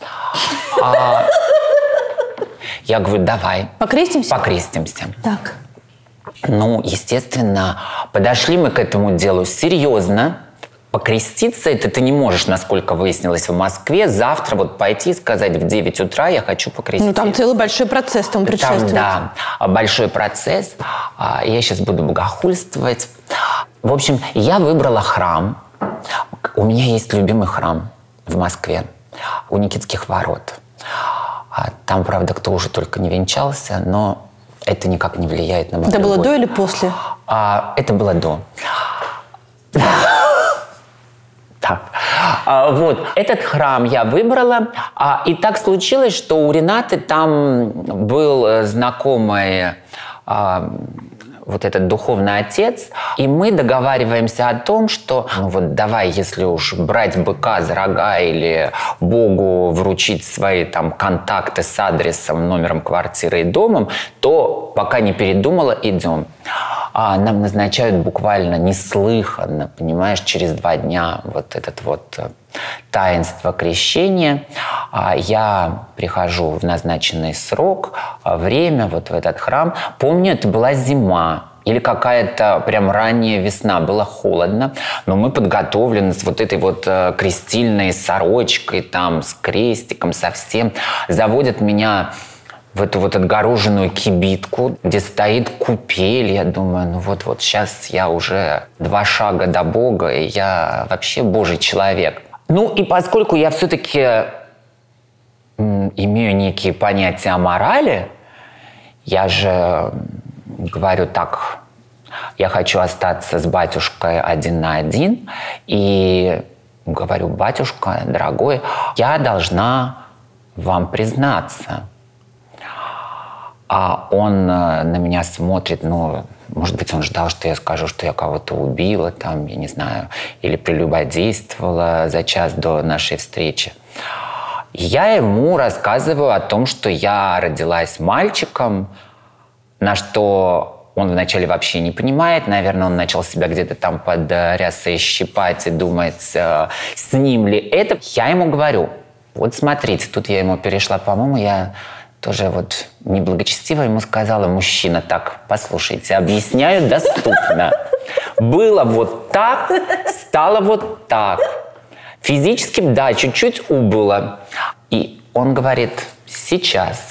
Я говорю: давай. Покрестимся? Покрестимся. Так. Естественно, подошли мы к этому делу серьезно, покреститься, это ты не можешь, насколько выяснилось в Москве, завтра вот пойти и сказать в 9 утра я хочу покреститься. Ну, там целый большой процесс там предшествует. Там, да, большой процесс. Я сейчас буду богохульствовать. В общем, я выбрала храм. У меня есть любимый храм в Москве, у Никитских ворот. Там, правда, кто уже только не венчался, но это никак не влияет на мою любовь. Это было до или после? Это было до. Так. Вот. Этот храм я выбрала. И так случилось, что у Ренаты там был знакомый вот этот духовный отец, и мы договариваемся о том, что ну вот давай, если уж брать быка за рога или Богу вручить свои там контакты с адресом, номером квартиры и домом, то пока не передумала, идем. Нам назначают буквально неслыханно, понимаешь, через 2 дня вот этот вот таинство крещения. Я прихожу в назначенный срок, время вот в этот храм. Помню, это была зима или какая-то прям ранняя весна. Было холодно, но мы подготовлены с вот этой вот крестильной сорочкой, там, с крестиком, со всем. Заводят меня в эту вот отгороженную кибитку, где стоит купель. Я думаю, ну вот сейчас я уже 2 шага до Бога, и я вообще Божий человек. Ну и поскольку я все-таки имею некие понятия о морали, я же говорю так, я хочу остаться с батюшкой 1 на 1, и говорю, батюшка, дорогой, я должна вам признаться. А он на меня смотрит, ну, может быть, он ждал, что я скажу, что я кого-то убила, там, я не знаю, или прелюбодействовала за час до нашей встречи. Я ему рассказываю о том, что я родилась мальчиком, на что он вначале вообще не понимает. Наверное, он начал себя где-то там под рясой щипать и думать, с ним ли это. Я ему говорю, вот смотрите, тут я ему перешла, по-моему, я тоже вот неблагочестиво ему сказала, мужчина, так, послушайте, объясняю доступно. Было вот так, стало вот так. Физически, да, чуть-чуть убыло. И он говорит, сейчас.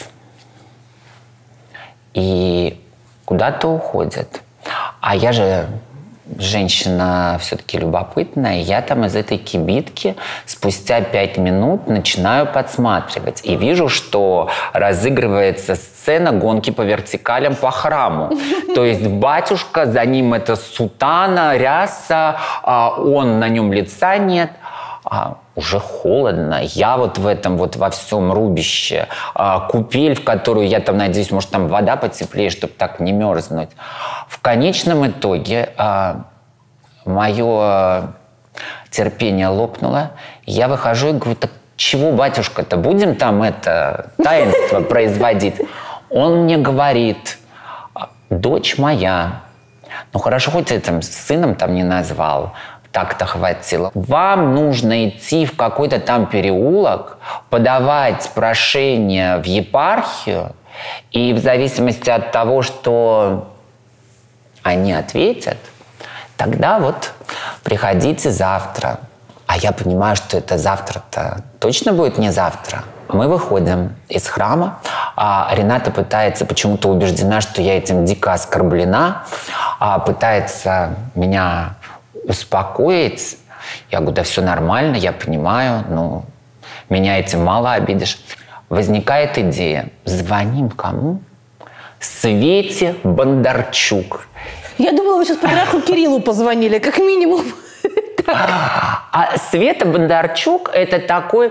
И куда-то уходит. А я же женщина все-таки любопытная. Я там из этой кибитки спустя 5 минут начинаю подсматривать. И вижу, что разыгрывается сцена гонки по вертикалям по храму. То есть батюшка, за ним это сутана, ряса, он, на нем лица нет. Уже холодно. Я вот в этом вот во всем рубище. Купель, в которую я там надеюсь, может там вода потеплее, чтобы так не мерзнуть. В конечном итоге мое терпение лопнуло. Я выхожу и говорю, так чего, батюшка-то, будем там это таинство производить? Он мне говорит, дочь моя, ну хорошо, хоть этим сыном там не назвал, так-то хватило. Вам нужно идти в какой-то там переулок, подавать прошение в епархию, и в зависимости от того, что они ответят, тогда вот приходите завтра. А я понимаю, что это завтра-то точно будет не завтра. Мы выходим из храма, а Рената пытается, почему-то убеждена, что я этим дико оскорблена, пытается меня успокоить. Я говорю, да все нормально, я понимаю, но меня этим мало обидишь. Возникает идея, звоним кому? Свете Бондарчук. Я думала, вы сейчас патриарху Кириллу позвонили, как минимум. А Света Бондарчук – это такой,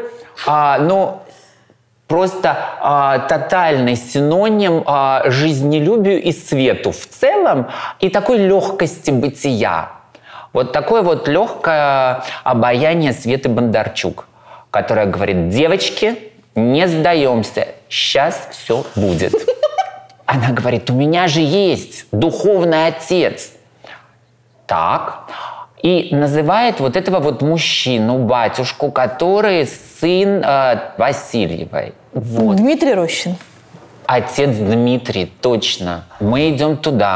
просто тотальный синоним жизнелюбию и свету в целом и такой легкости бытия. Вот такое вот легкое обаяние Светы Бондарчук, которая говорит, девочки, не сдаемся, сейчас все будет. Она говорит, у меня же есть духовный отец. Так. И называет вот этого вот мужчину, батюшку, который сын Васильевой. Вот. Дмитрий Рощин. Отец Дмитрий, точно. Мы идем туда.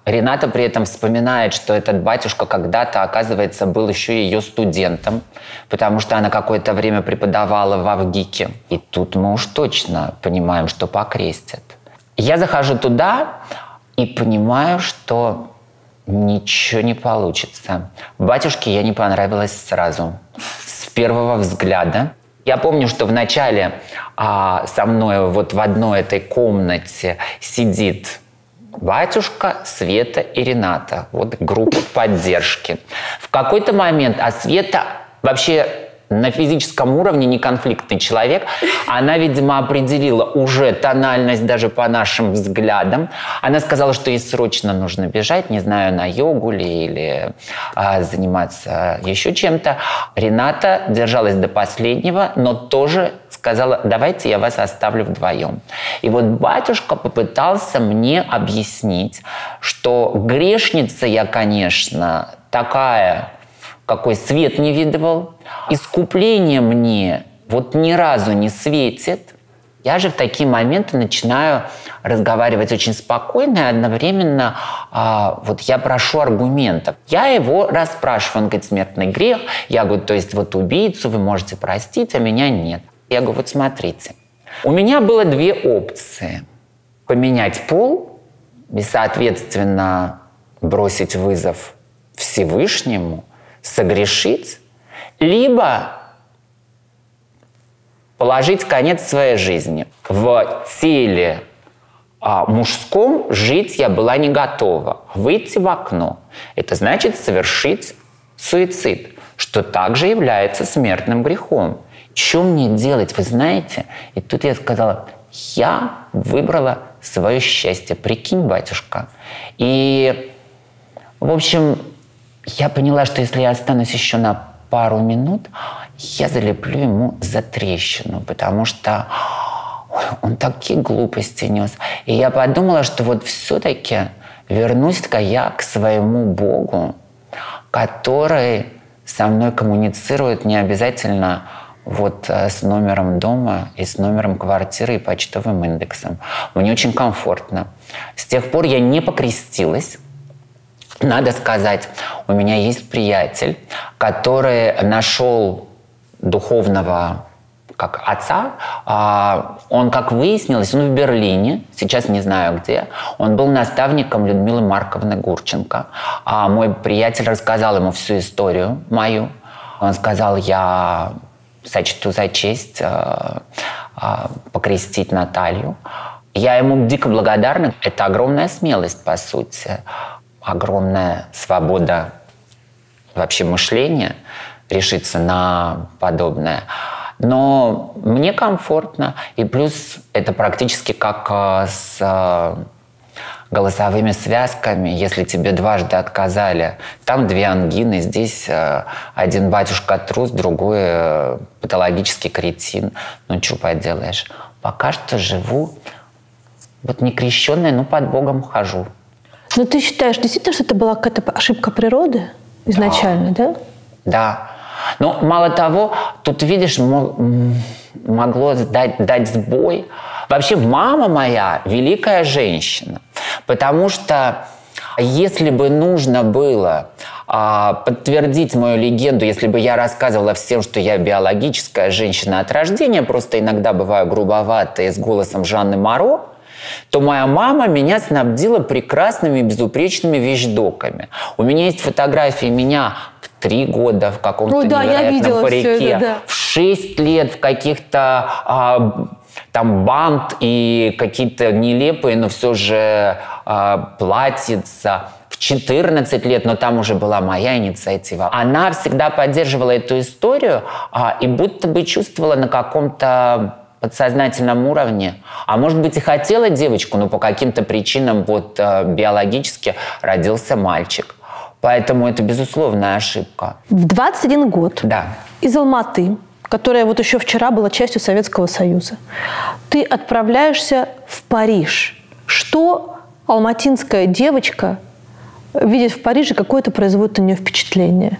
Рената при этом вспоминает, что этот батюшка когда-то, оказывается, был еще ее студентом, потому что она какое-то время преподавала в Авгике. И тут мы уж точно понимаем, что покрестят. Я захожу туда и понимаю, что ничего не получится. Батюшке я не понравилась сразу, с первого взгляда. Я помню, что вначале со мной вот в одной этой комнате сидит батюшка, Света и Рената. Вот группа поддержки. В какой-то момент, Света вообще на физическом уровне неконфликтный человек, она, видимо, определила уже тональность даже по нашим взглядам. Она сказала, что ей срочно нужно бежать, не знаю, на йогу ли или заниматься еще чем-то. Рената держалась до последнего, но тоже сказала: давайте я вас оставлю вдвоем. И вот батюшка попытался мне объяснить, что грешница я, конечно, такая, какой свет не видывал. Искупление мне вот ни разу не светит. Я же в такие моменты начинаю разговаривать очень спокойно, и одновременно вот я прошу аргументов. Я его расспрашиваю, он говорит: смертный грех. Я говорю: то есть вот убийцу вы можете простить, а меня нет. Я говорю: вот смотрите, у меня было две опции. Поменять пол и, соответственно, бросить вызов Всевышнему, согрешить, либо положить конец своей жизни. В теле мужском жить я была не готова. Выйти в окно – это значит совершить суицид, что также является смертным грехом. Что мне делать, вы знаете? И тут я сказала: я выбрала свое счастье. Прикинь, батюшка. И, в общем, я поняла, что если я останусь еще на пару минут, я залеплю ему затрещину, потому что он такие глупости нес. И я подумала, что вот все-таки вернусь-ка я к своему Богу, который со мной коммуницирует не обязательно вот с номером дома и с номером квартиры и почтовым индексом. Мне очень комфортно. С тех пор я не покрестилась. Надо сказать, у меня есть приятель, который нашел духовного как отца. Он, как выяснилось, он в Берлине, сейчас не знаю где, он был наставником Людмилы Марковны Гурченко. Мой приятель рассказал ему всю историю мою. Он сказал: я сочту за честь покрестить Наталью. Я ему дико благодарна. Это огромная смелость, по сути. Огромная свобода вообще мышления, решиться на подобное. Но мне комфортно. И плюс это практически как с голосовыми связками. Если тебе дважды отказали, там две ангины, здесь один батюшка трус, другой патологический кретин. Ну, что поделаешь. Пока что живу вот не крещенная, но под Богом хожу. Но ты считаешь действительно, что это была какая-то ошибка природы изначально, да? Да. Но мало того, тут, видишь, могло дать сбой. Вообще, мама моя великая женщина. Потому что если бы нужно было подтвердить мою легенду, если бы я рассказывала всем, что я биологическая женщина от рождения, просто иногда бываю грубоватой, с голосом Жанны Моро, то моя мама меня снабдила прекрасными безупречными вещдоками. У меня есть фотографии меня в 3 года в каком-то невероятном парике, в 6 лет в каких-то там бант и какие-то нелепые, но все же платьица. В 14 лет, но там уже была моя инициатива. Она всегда поддерживала эту историю и будто бы чувствовала на каком-то подсознательном уровне. А может быть, и хотела девочку, но по каким-то причинам вот биологически родился мальчик. Поэтому это безусловная ошибка. В 21 год да. Из Алматы, которая вот еще вчера была частью Советского Союза, ты отправляешься в Париж. Что алматинская девочка видит в Париже, какое-то производит на нее впечатление?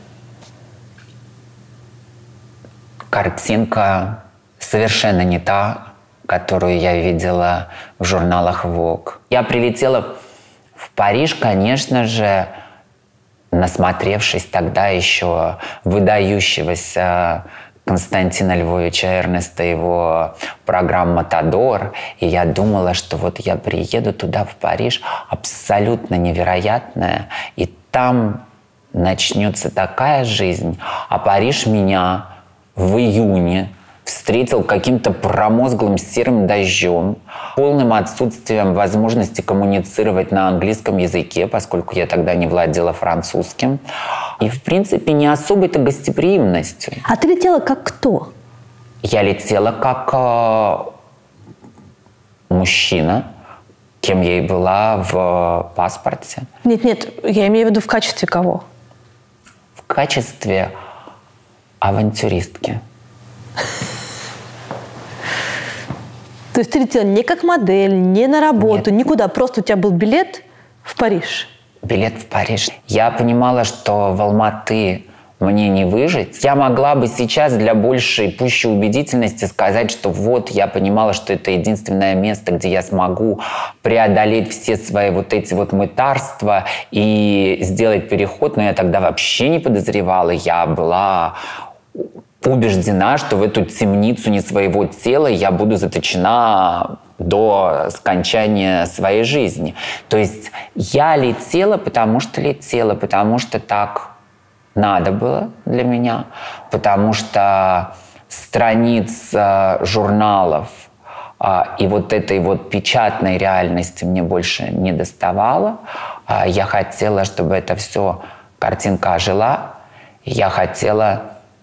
Картинка совершенно не та, которую я видела в журналах Vogue. Я прилетела В Париж, конечно же, насмотревшись тогда еще выдающегося Константина Львовича Эрнеста, его программ «Матадор», и я думала, что вот я приеду туда, в Париж, абсолютно невероятная, и там начнется такая жизнь. А Париж меня в июне встретил каким-то промозглым серым дождем, полным отсутствием возможности коммуницировать на английском языке, поскольку я тогда не владела французским. И, в принципе, не особой-то гостеприимностью. А ты летела как кто? Я летела как мужчина, кем я и была в паспорте. Нет, я имею в виду в качестве кого? В качестве авантюристки. То есть ты летела не как модель, не на работу, Нет. никуда. Просто у тебя был билет в Париж. Билет в Париж. Я понимала, что в Алматы мне не выжить. Я могла бы сейчас для большей, пущей убедительности сказать, что вот я понимала, что это единственное место, где я смогу преодолеть все свои вот эти вот мытарства и сделать переход. Но я тогда вообще не подозревала. Я была убеждена, что в эту темницу не своего тела я буду заточена до скончания своей жизни. То есть я летела, потому что так надо было для меня, потому что страниц журналов и вот этой вот печатной реальности мне больше не доставало. Я хотела, чтобы это все, картинка ожила. Я хотела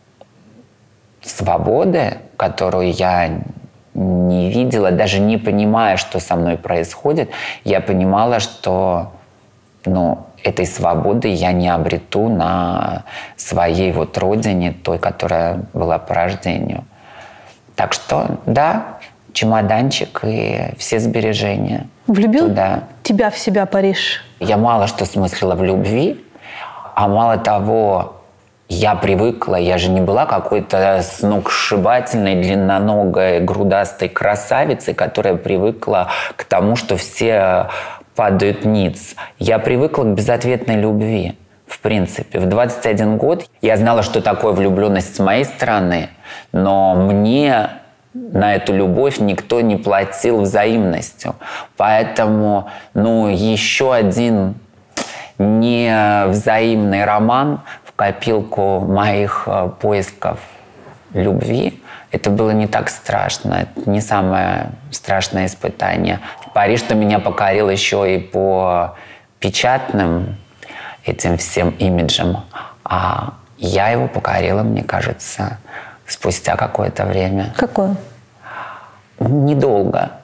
свободы, которую я не видела, даже не понимая, что со мной происходит. Я понимала, что этой свободы я не обрету на своей вот родине, той, которая была по рождению. Так что, да, чемоданчик и все сбережения. Влюбил туда. тебя в себя Париж? Я мало что смыслила в любви, а мало того, я привыкла, я же не была какой-то сногсшибательной, длинноногой, грудастой красавицей, которая привыкла к тому, что все падают ниц. Я привыкла к безответной любви, в принципе. В 21 год я знала, что такое влюбленность с моей стороны, но мне на эту любовь никто не платил взаимностью. Поэтому, еще один невзаимный роман в копилку моих поисков любви. Это было не так страшно. Это не самое страшное испытание. Париж-то меня покорил еще и по печатным этим всем имиджам. А я его покорила, мне кажется, спустя какое-то время. Какое? Недолго.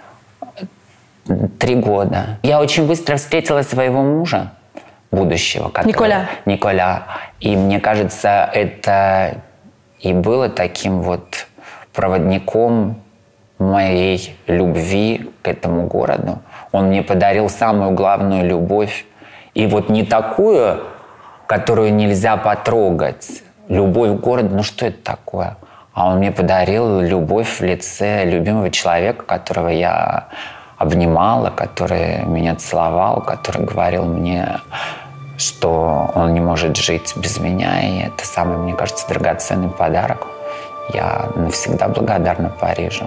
3 года. Я очень быстро встретила своего мужа, будущего. Николя. И мне кажется, это и было таким вот проводником моей любви к этому городу. Он мне подарил самую главную любовь. И вот не такую, которую нельзя потрогать. Любовь к городу, что это такое? А он мне подарил любовь в лице любимого человека, которого я обнимала, который меня целовал, который говорил мне, что он не может жить без меня. И это самый, мне кажется, драгоценный подарок. Я навсегда благодарна Парижу.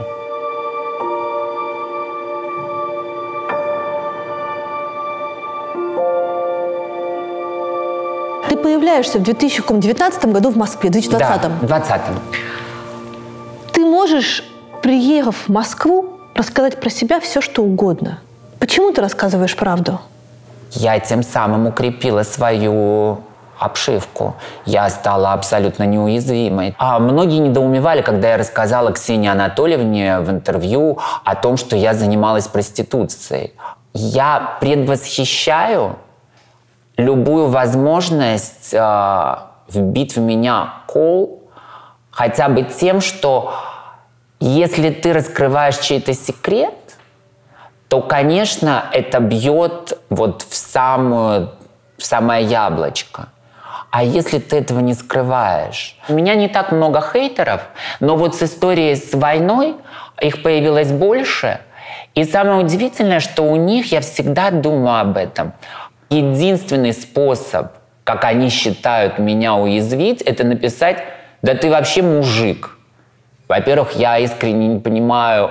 Ты появляешься в 2019 году в Москве, в 2020. Да, в 2020. Ты можешь, приехав в Москву, рассказать про себя все, что угодно. Почему ты рассказываешь правду? Я тем самым укрепила свою обшивку. Я стала абсолютно неуязвимой. А многие недоумевали, когда я рассказала Ксении Анатольевне в интервью о том, что я занималась проституцией. Я предвосхищаю любую возможность вбить в меня кол хотя бы тем, что если ты раскрываешь чей-то секрет, то, конечно, это бьет вот в самое яблочко. А если ты этого не скрываешь? У меня не так много хейтеров, но вот с историей с войной их появилось больше. И самое удивительное, что у них, я всегда думаю об этом, единственный способ, как они считают меня уязвить, это написать: да ты вообще мужик. Во-первых, я искренне не понимаю,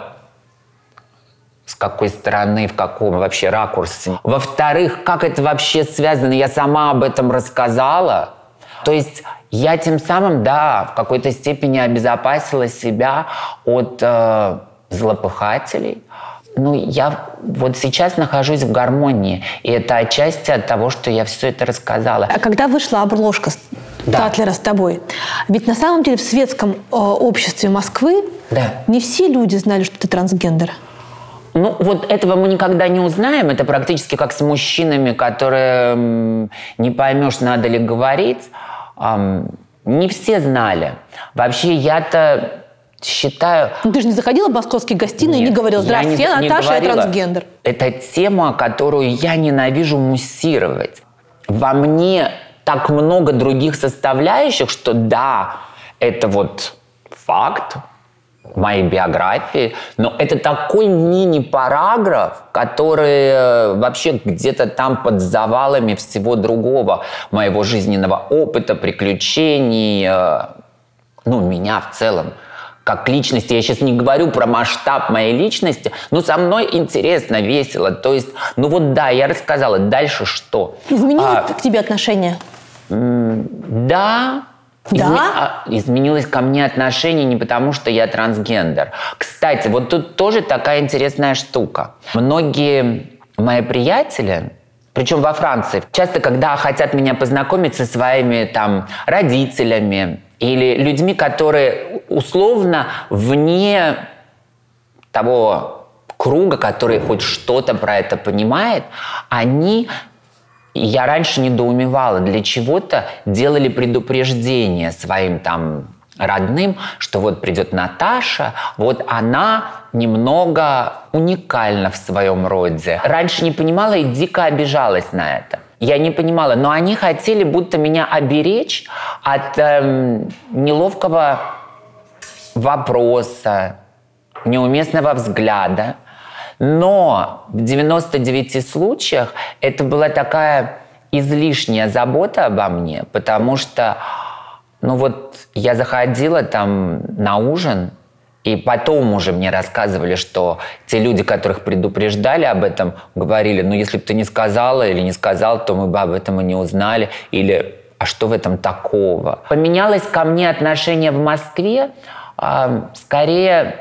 с какой стороны, в каком вообще ракурсе. Во-вторых, как это вообще связано? Я сама об этом рассказала. То есть я тем самым, да, в какой-то степени обезопасила себя от злопыхателей. Ну, я вот сейчас нахожусь в гармонии. И это отчасти от того, что я все это рассказала. А когда вышла обложка Татлера с тобой, ведь на самом деле в светском обществе Москвы не все люди знали, что ты трансгендер. Ну, вот этого мы никогда не узнаем. Это практически как с мужчинами, которые не поймешь, надо ли говорить. Не все знали. Вообще, я-то считаю... Ну, ты же не заходила в московские гостиные и не говорила: здравствуйте, я Наташа, я трансгендер. Это тема, которую я ненавижу муссировать. Во мне так много других составляющих, что да, это вот факт моей биографии, но это такой мини-параграф, который вообще где-то там под завалами всего другого моего жизненного опыта, приключений, ну, меня в целом, как личности. Я сейчас не говорю про масштаб моей личности, но со мной интересно, весело. То есть, ну вот да, я рассказала. Дальше что? Изменилось к тебе отношение? Да. Изменилось ко мне отношение не потому, что я трансгендер. Кстати, вот тут тоже такая интересная штука. Многие мои приятели, причем во Франции, часто, когда хотят меня познакомить со своими там родителями или людьми, которые условно вне того круга, который хоть что-то про это понимает, они... Я раньше недоумевала, для чего-то делали предупреждение своим там родным, что вот придет Наташа, вот она немного уникальна в своем роде. Раньше не понимала и дико обижалась на это. Я не понимала, но они хотели будто меня оберечь от неловкого вопроса, неуместного взгляда. Но в 99 случаях это была такая излишняя забота обо мне, потому что, ну вот, я заходила там на ужин, и потом уже мне рассказывали, что те люди, которых предупреждали об этом, говорили: ну, если бы ты не сказала или не сказал, то мы бы об этом и не узнали, или а что в этом такого? Поменялось ко мне отношение в Москве, скорее...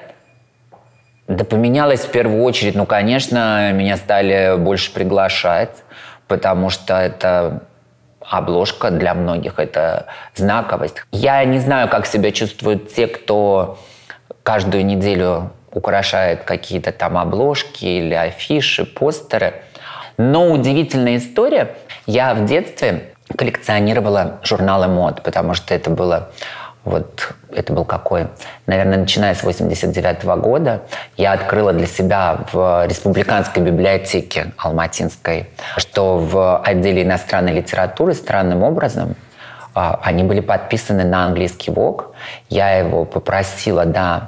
Да поменялось в первую очередь. Ну, конечно, меня стали больше приглашать, потому что это обложка для многих, это знаковость. Я не знаю, как себя чувствуют те, кто каждую неделю украшает какие-то там обложки или афиши, постеры. Но удивительная история. Я в детстве коллекционировала журналы мод, потому что это было... Вот это был какой? Наверное, начиная с 1989 года я открыла для себя в Республиканской библиотеке Алматинской, что в отделе иностранной литературы странным образом они были подписаны на английский Vogue. Я его попросила,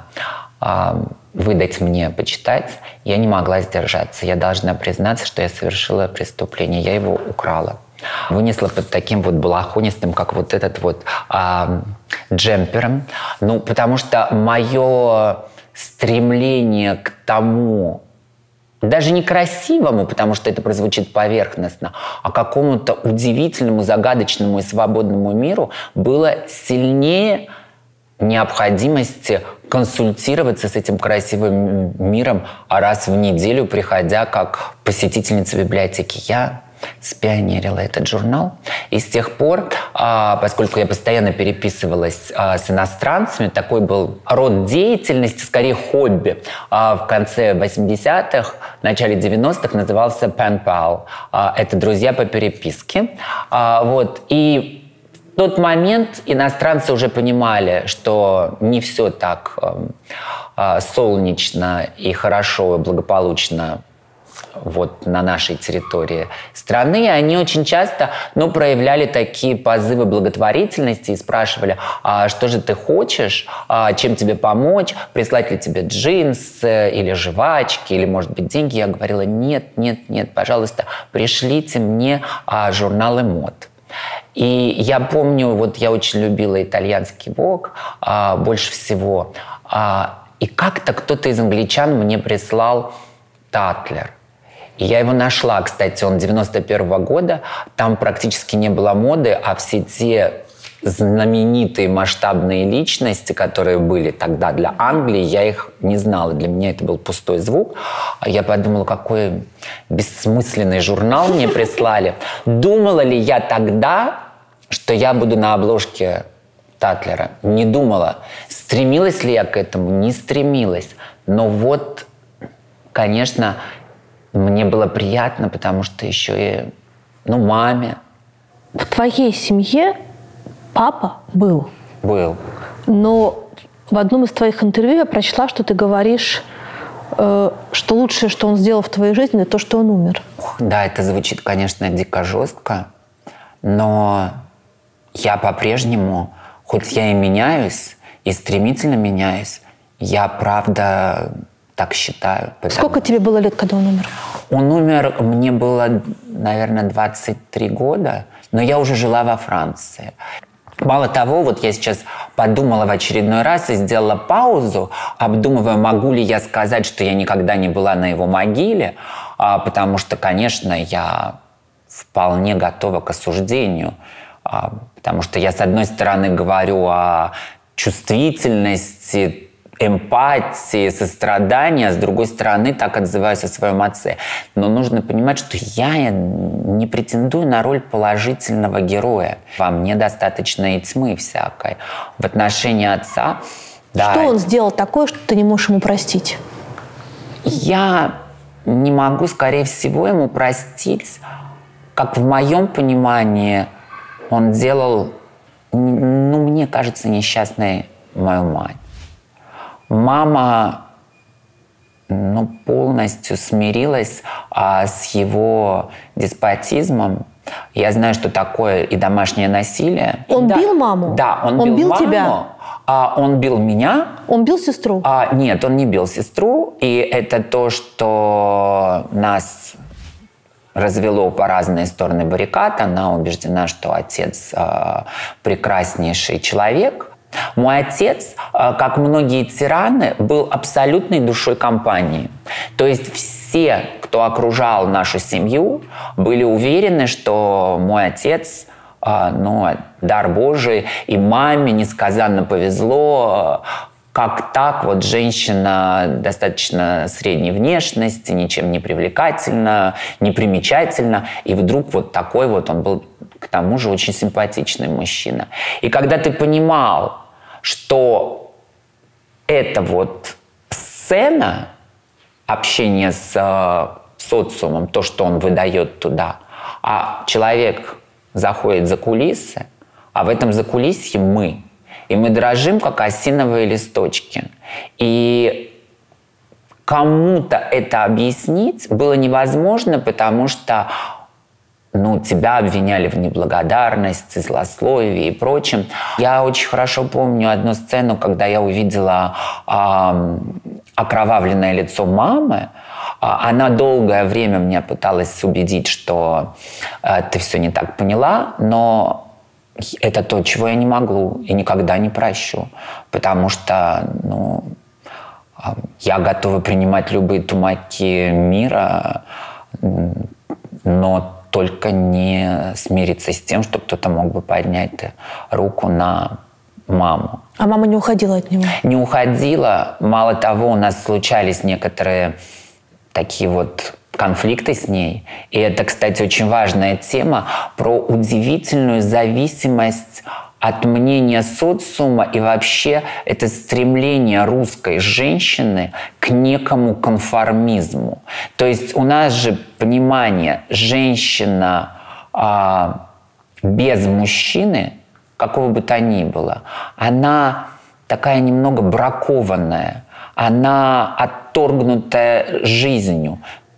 выдать мне почитать. Я не могла сдержаться. Я должна признаться, что я совершила преступление. Я его украла. Вынесла под таким вот балахонистым, как вот этот вот джемпером. Ну, потому что мое стремление к тому, даже не красивому, потому что это прозвучит поверхностно, а какому-то удивительному, загадочному и свободному миру было сильнее необходимости консультироваться с этим красивым миром раз в неделю, приходя как посетительница библиотеки. Я спионерила этот журнал. И с тех пор, поскольку я постоянно переписывалась с иностранцами, такой был род деятельности, скорее хобби. В конце 80-х, в начале 90-х назывался Pen Pal. Это друзья по переписке. Вот. И в тот момент иностранцы уже понимали, что не все так солнечно и хорошо, и благополучно вот на нашей территории страны, они очень часто, проявляли такие позывы благотворительности и спрашивали, а что же ты хочешь, чем тебе помочь, прислать ли тебе джинсы или жвачки, или, может быть, деньги. Я говорила, нет, пожалуйста, пришлите мне журналы мод. И я помню, вот я очень любила итальянский Vogue больше всего, и как-то кто-то из англичан мне прислал Татлер. И я его нашла, кстати, он 91-го года. Там практически не было моды, а все те знаменитые масштабные личности, которые были тогда для Англии, я их не знала. Для меня это был пустой звук. Я подумала, какой бессмысленный журнал мне прислали. Думала ли я тогда, что я буду на обложке Татлера? Не думала. Стремилась ли я к этому? Не стремилась. Но вот, конечно, мне было приятно, потому что еще и, маме. В твоей семье папа был? Был. Но в одном из твоих интервью я прочла, что ты говоришь, что лучшее, что он сделал в твоей жизни, это то, что он умер. Да, это звучит, конечно, дико жестко, но я по-прежнему, хоть я и меняюсь, и стремительно меняюсь, я правда так считаю. Сколько тебе было лет, когда он умер? Он умер, мне было, наверное, 23 года, но я уже жила во Франции. Мало того, вот я сейчас подумала в очередной раз и сделала паузу, обдумывая, могу ли я сказать, что я никогда не была на его могиле, потому что, конечно, я вполне готова к осуждению, потому что я, с одной стороны, говорю о чувствительности, эмпатии, сострадания, с другой стороны, так отзываюсь о своем отце. Но нужно понимать, что я не претендую на роль положительного героя. Во мне достаточно и тьмы всякой. В отношении отца... Что он сделал такое, что ты не можешь ему простить? Я не могу, скорее всего, ему простить, как в моем понимании он делал, мне кажется, несчастной мою мать. Мама полностью смирилась с его деспотизмом. Я знаю, что такое и домашнее насилие. Он бил маму? Да, он бил маму. Тебя? Он бил меня. Он бил сестру? Нет, он не бил сестру. И это то, что нас развело по разные стороны баррикад. Она убеждена, что отец прекраснейший человек. Мой отец, как многие тираны, был абсолютной душой компании. То есть все, кто окружал нашу семью, были уверены, что мой отец, дар Божий, и маме несказанно повезло. Как так, вот женщина достаточно средней внешности, ничем не привлекательна, не примечательна, и вдруг вот такой вот он был, к тому же, очень симпатичный мужчина. И когда ты понимал, что это вот сцена общения с социумом, то, что он выдает туда, а человек заходит за кулисы, а в этом закулисье мы. И мы дрожим, как осиновые листочки. И кому-то это объяснить было невозможно, потому что тебя обвиняли в неблагодарности, злословии и прочем. Я очень хорошо помню одну сцену, когда я увидела окровавленное лицо мамы. Она долгое время меня пыталась убедить, что ты все не так поняла, но это то, чего я не могу и никогда не прощу. Потому что я готова принимать любые тумаки мира, но только не смириться с тем, что кто-то мог бы поднять руку на маму. А мама не уходила от него? Не уходила. Мало того, у нас случались некоторые такие вот конфликты с ней. И это, кстати, очень важная тема про удивительную зависимость от мнения социума и вообще это стремление русской женщины к некому конформизму. То есть у нас же понимание женщина без мужчины, какого бы то ни было, она такая немного бракованная, она отторгнутая жизнью.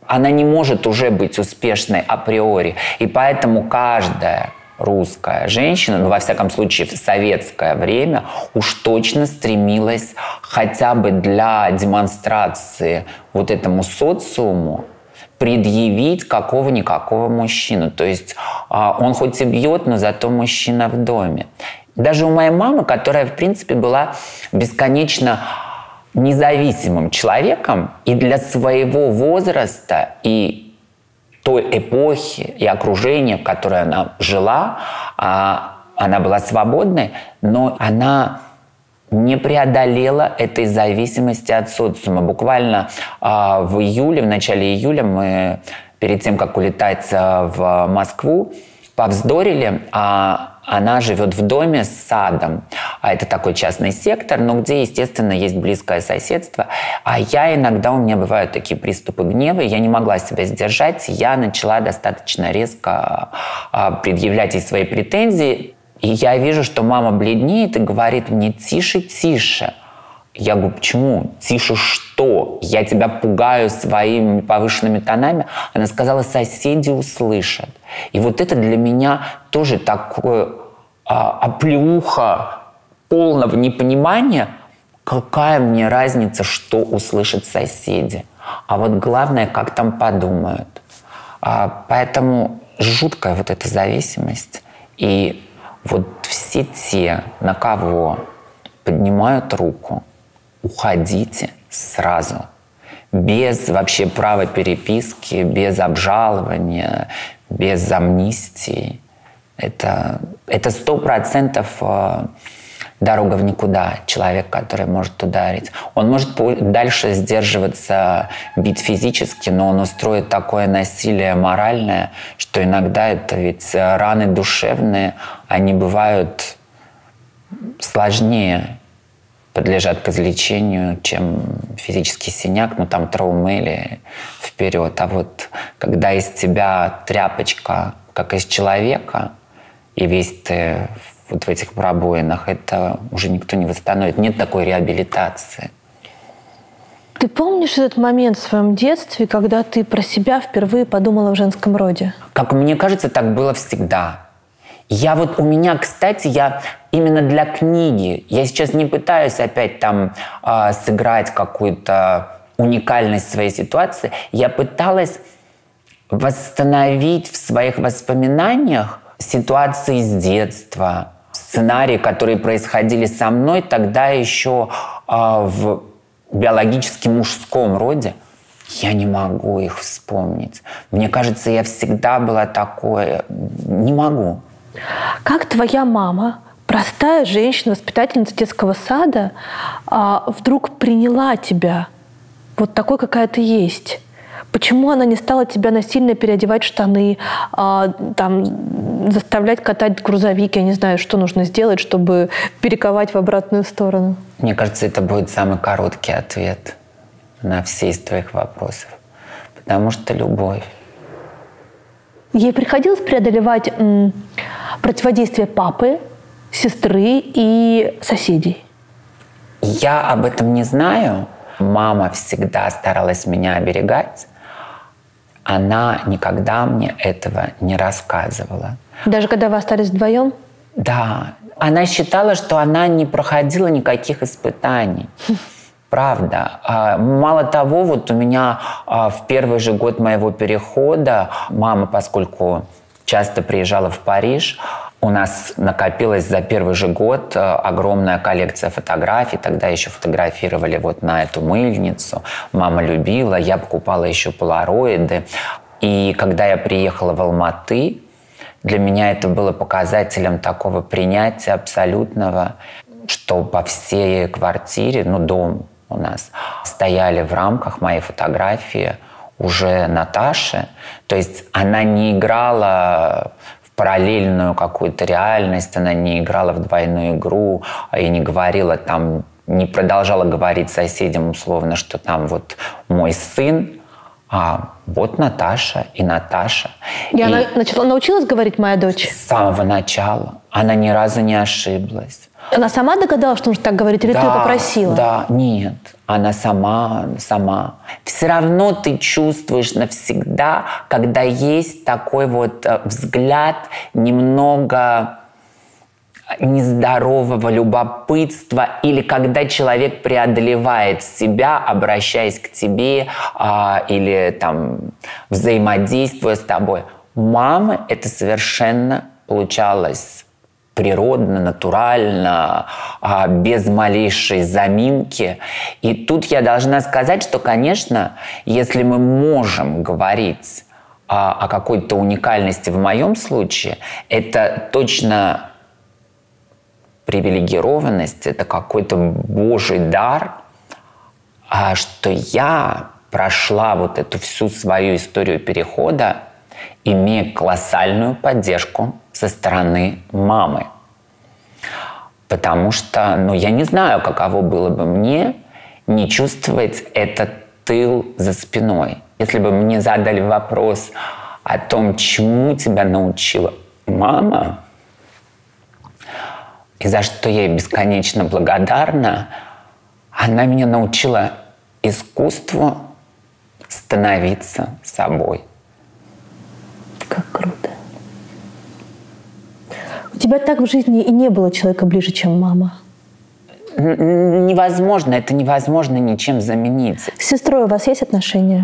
она не может уже быть успешной априори. И поэтому каждая русская женщина, ну, во всяком случае, в советское время, уж точно стремилась хотя бы для демонстрации вот этому социуму предъявить какого-никакого мужчину. То есть он хоть и бьет, но зато мужчина в доме. Даже у моей мамы, которая, в принципе, была бесконечно независимым человеком и для своего возраста, и той эпохи, и окружения, в которой она жила, она была свободной, но она не преодолела этой зависимости от социума. Буквально в начале июля мы, перед тем, как улетать в Москву, повздорили. Она живет в доме с садом. Это такой частный сектор, но где, естественно, есть близкое соседство. А я иногда, у меня бывают такие приступы гнева, я не могла себя сдержать. Я начала достаточно резко предъявлять ей свои претензии. И я вижу, что мама бледнеет и говорит мне: тише, тише. Я говорю: почему? Тише что? Я тебя пугаю своими повышенными тонами. Она сказала: соседи услышат. И вот это для меня тоже такое оплеуха полного непонимания. Какая мне разница, что услышат соседи? А вот главное, как там подумают. Поэтому жуткая вот эта зависимость. И вот все те, на кого поднимают руку, уходите сразу. Без вообще права переписки, без обжалования, без амнистии. Это 100% дорога в никуда. Человек, который может ударить. Он может дальше сдерживаться, бить физически, но он устроит такое насилие моральное, что иногда это ведь раны душевные, они бывают сложнее, подлежат к излечению, чем физический синяк, ну там травмы или вперед. А вот когда из тебя тряпочка, как из человека, и весь ты вот в этих пробоинах, это уже никто не восстановит. Нет такой реабилитации. Ты помнишь этот момент в своем детстве, когда ты про себя впервые подумала в женском роде? Как мне кажется, так было всегда. У меня, кстати, я именно для книги, я сейчас не пытаюсь опять там сыграть какую-то уникальность своей ситуации, я пыталась восстановить в своих воспоминаниях ситуации с детства, сценарии, которые происходили со мной тогда еще в биологически мужском роде. Я не могу их вспомнить. Мне кажется, я всегда была такой... Не могу. Как твоя мама, простая женщина, воспитательница детского сада, вдруг приняла тебя вот такой, какая ты есть? Почему она не стала тебя насильно переодевать в штаны, там, заставлять катать грузовик? Я не знаю, что нужно сделать, чтобы перековать в обратную сторону. Мне кажется, это будет самый короткий ответ на все из твоих вопросов. Потому что любовь. Ей приходилось преодолевать противодействие папы, сестры и соседей? Я об этом не знаю. Мама всегда старалась меня оберегать. Она никогда мне этого не рассказывала. Даже когда вы остались вдвоем? Да. Она считала, что она не проходила никаких испытаний. Правда. Мало того, вот у меня в первый же год моего перехода мама, поскольку часто приезжала в Париж, у нас накопилась за первый же год огромная коллекция фотографий. Тогда еще фотографировали вот на эту мыльницу. Мама любила, я покупала еще полароиды. И когда я приехала в Алматы, для меня это было показателем такого принятия абсолютного, что по всей квартире, дом у нас, стояли в рамках моей фотографии уже Наташи. То есть она не играла в параллельную какую-то реальность, она не играла в двойную игру и не говорила там, не продолжала говорить соседям условно, что там вот мой сын, а вот Наташа и Наташа. И она научилась говорить «моя дочь»? С самого начала. Она ни разу не ошиблась. Она сама догадалась, что нужно так говорить, или Да, ты попросила? Да, нет. Она сама. Все равно ты чувствуешь навсегда, когда есть такой вот взгляд немного нездорового любопытства, или когда человек преодолевает себя, обращаясь к тебе, или там взаимодействуя с тобой. У мамы это совершенно получалось природно, натурально, без малейшей заминки. И тут я должна сказать, что, конечно, если мы можем говорить о какой-то уникальности в моем случае, это точно привилегированность, это какой-то божий дар, что я прошла вот эту всю свою историю перехода, имея колоссальную поддержку со стороны мамы. Потому что, я не знаю, каково было бы мне не чувствовать этот тыл за спиной. Если бы мне задали вопрос о том, чему тебя научила мама, и за что я ей бесконечно благодарна, она меня научила искусству становиться собой. Как круто. У тебя так в жизни и не было человека ближе, чем мама? Невозможно, это невозможно ничем заменить. С сестрой у вас есть отношения?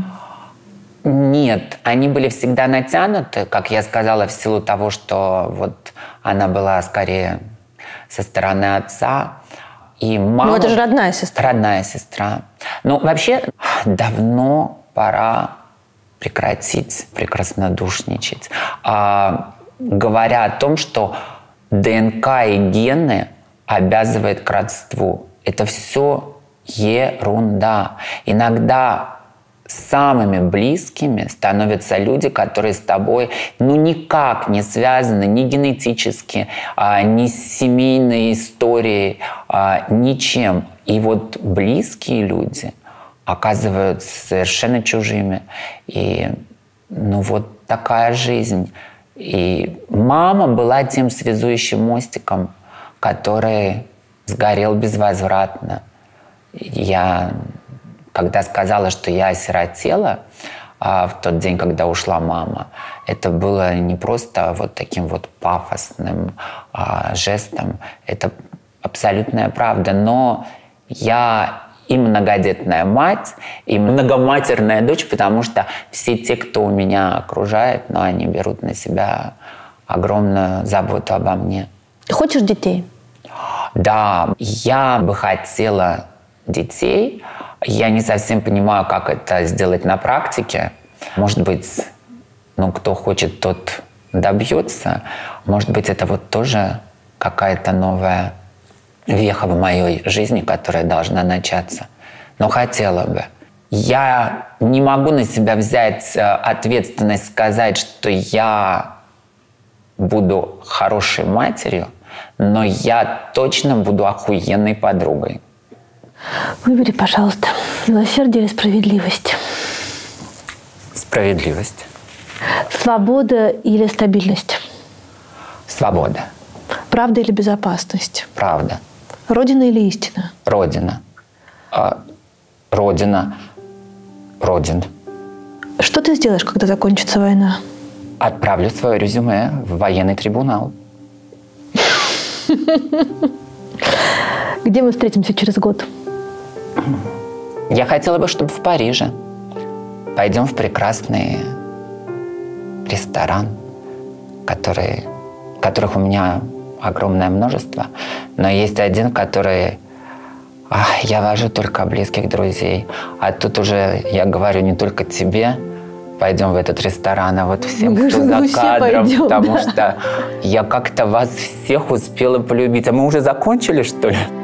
Нет, они были всегда натянуты, как я сказала, в силу того, что вот она была скорее со стороны отца. И мама... Ну, это же родная сестра. Родная сестра. Вообще, давно пора прекратить прекраснодушничать. Говоря о том, что ДНК и гены обязывают к родству. Это все ерунда. Иногда самыми близкими становятся люди, которые с тобой никак не связаны ни генетически, ни с семейной историей, ничем. И вот близкие люди оказываются совершенно чужими. И вот такая жизнь. И мама была тем связующим мостиком, который сгорел безвозвратно. Я, когда сказала, что я осиротела в тот день, когда ушла мама, это было не просто вот таким вот пафосным жестом. Это абсолютная правда. Но я и многодетная мать, и многоматерная дочь, потому что все те, кто у меня окружает, они берут на себя огромную заботу обо мне. Ты хочешь детей? Да, я бы хотела детей. Я не совсем понимаю, как это сделать на практике. Может быть, кто хочет, тот добьется. Может быть, это вот тоже какая-то новая веха в моей жизни, которая должна начаться. Но хотела бы. Я не могу на себя взять ответственность сказать, что я буду хорошей матерью, но я точно буду охуенной подругой. Выбери, пожалуйста, милосердие или справедливость? Справедливость. Свобода или стабильность? Свобода. Правда или безопасность? Правда. Родина или истина? Родина. Родина. Родина. Что ты сделаешь, когда закончится война? Отправлю свое резюме в военный трибунал. Где мы встретимся через год? Я хотела бы, чтобы в Париже. Пойдем в прекрасный ресторан, которых у меня огромное множество. Но есть один, который я вожу только близких друзей. А тут уже я говорю не только тебе, пойдем в этот ресторан, а вот всем, кто за кадром. Пойдем, потому что я как-то вас всех успела полюбить. А мы уже закончили, что ли?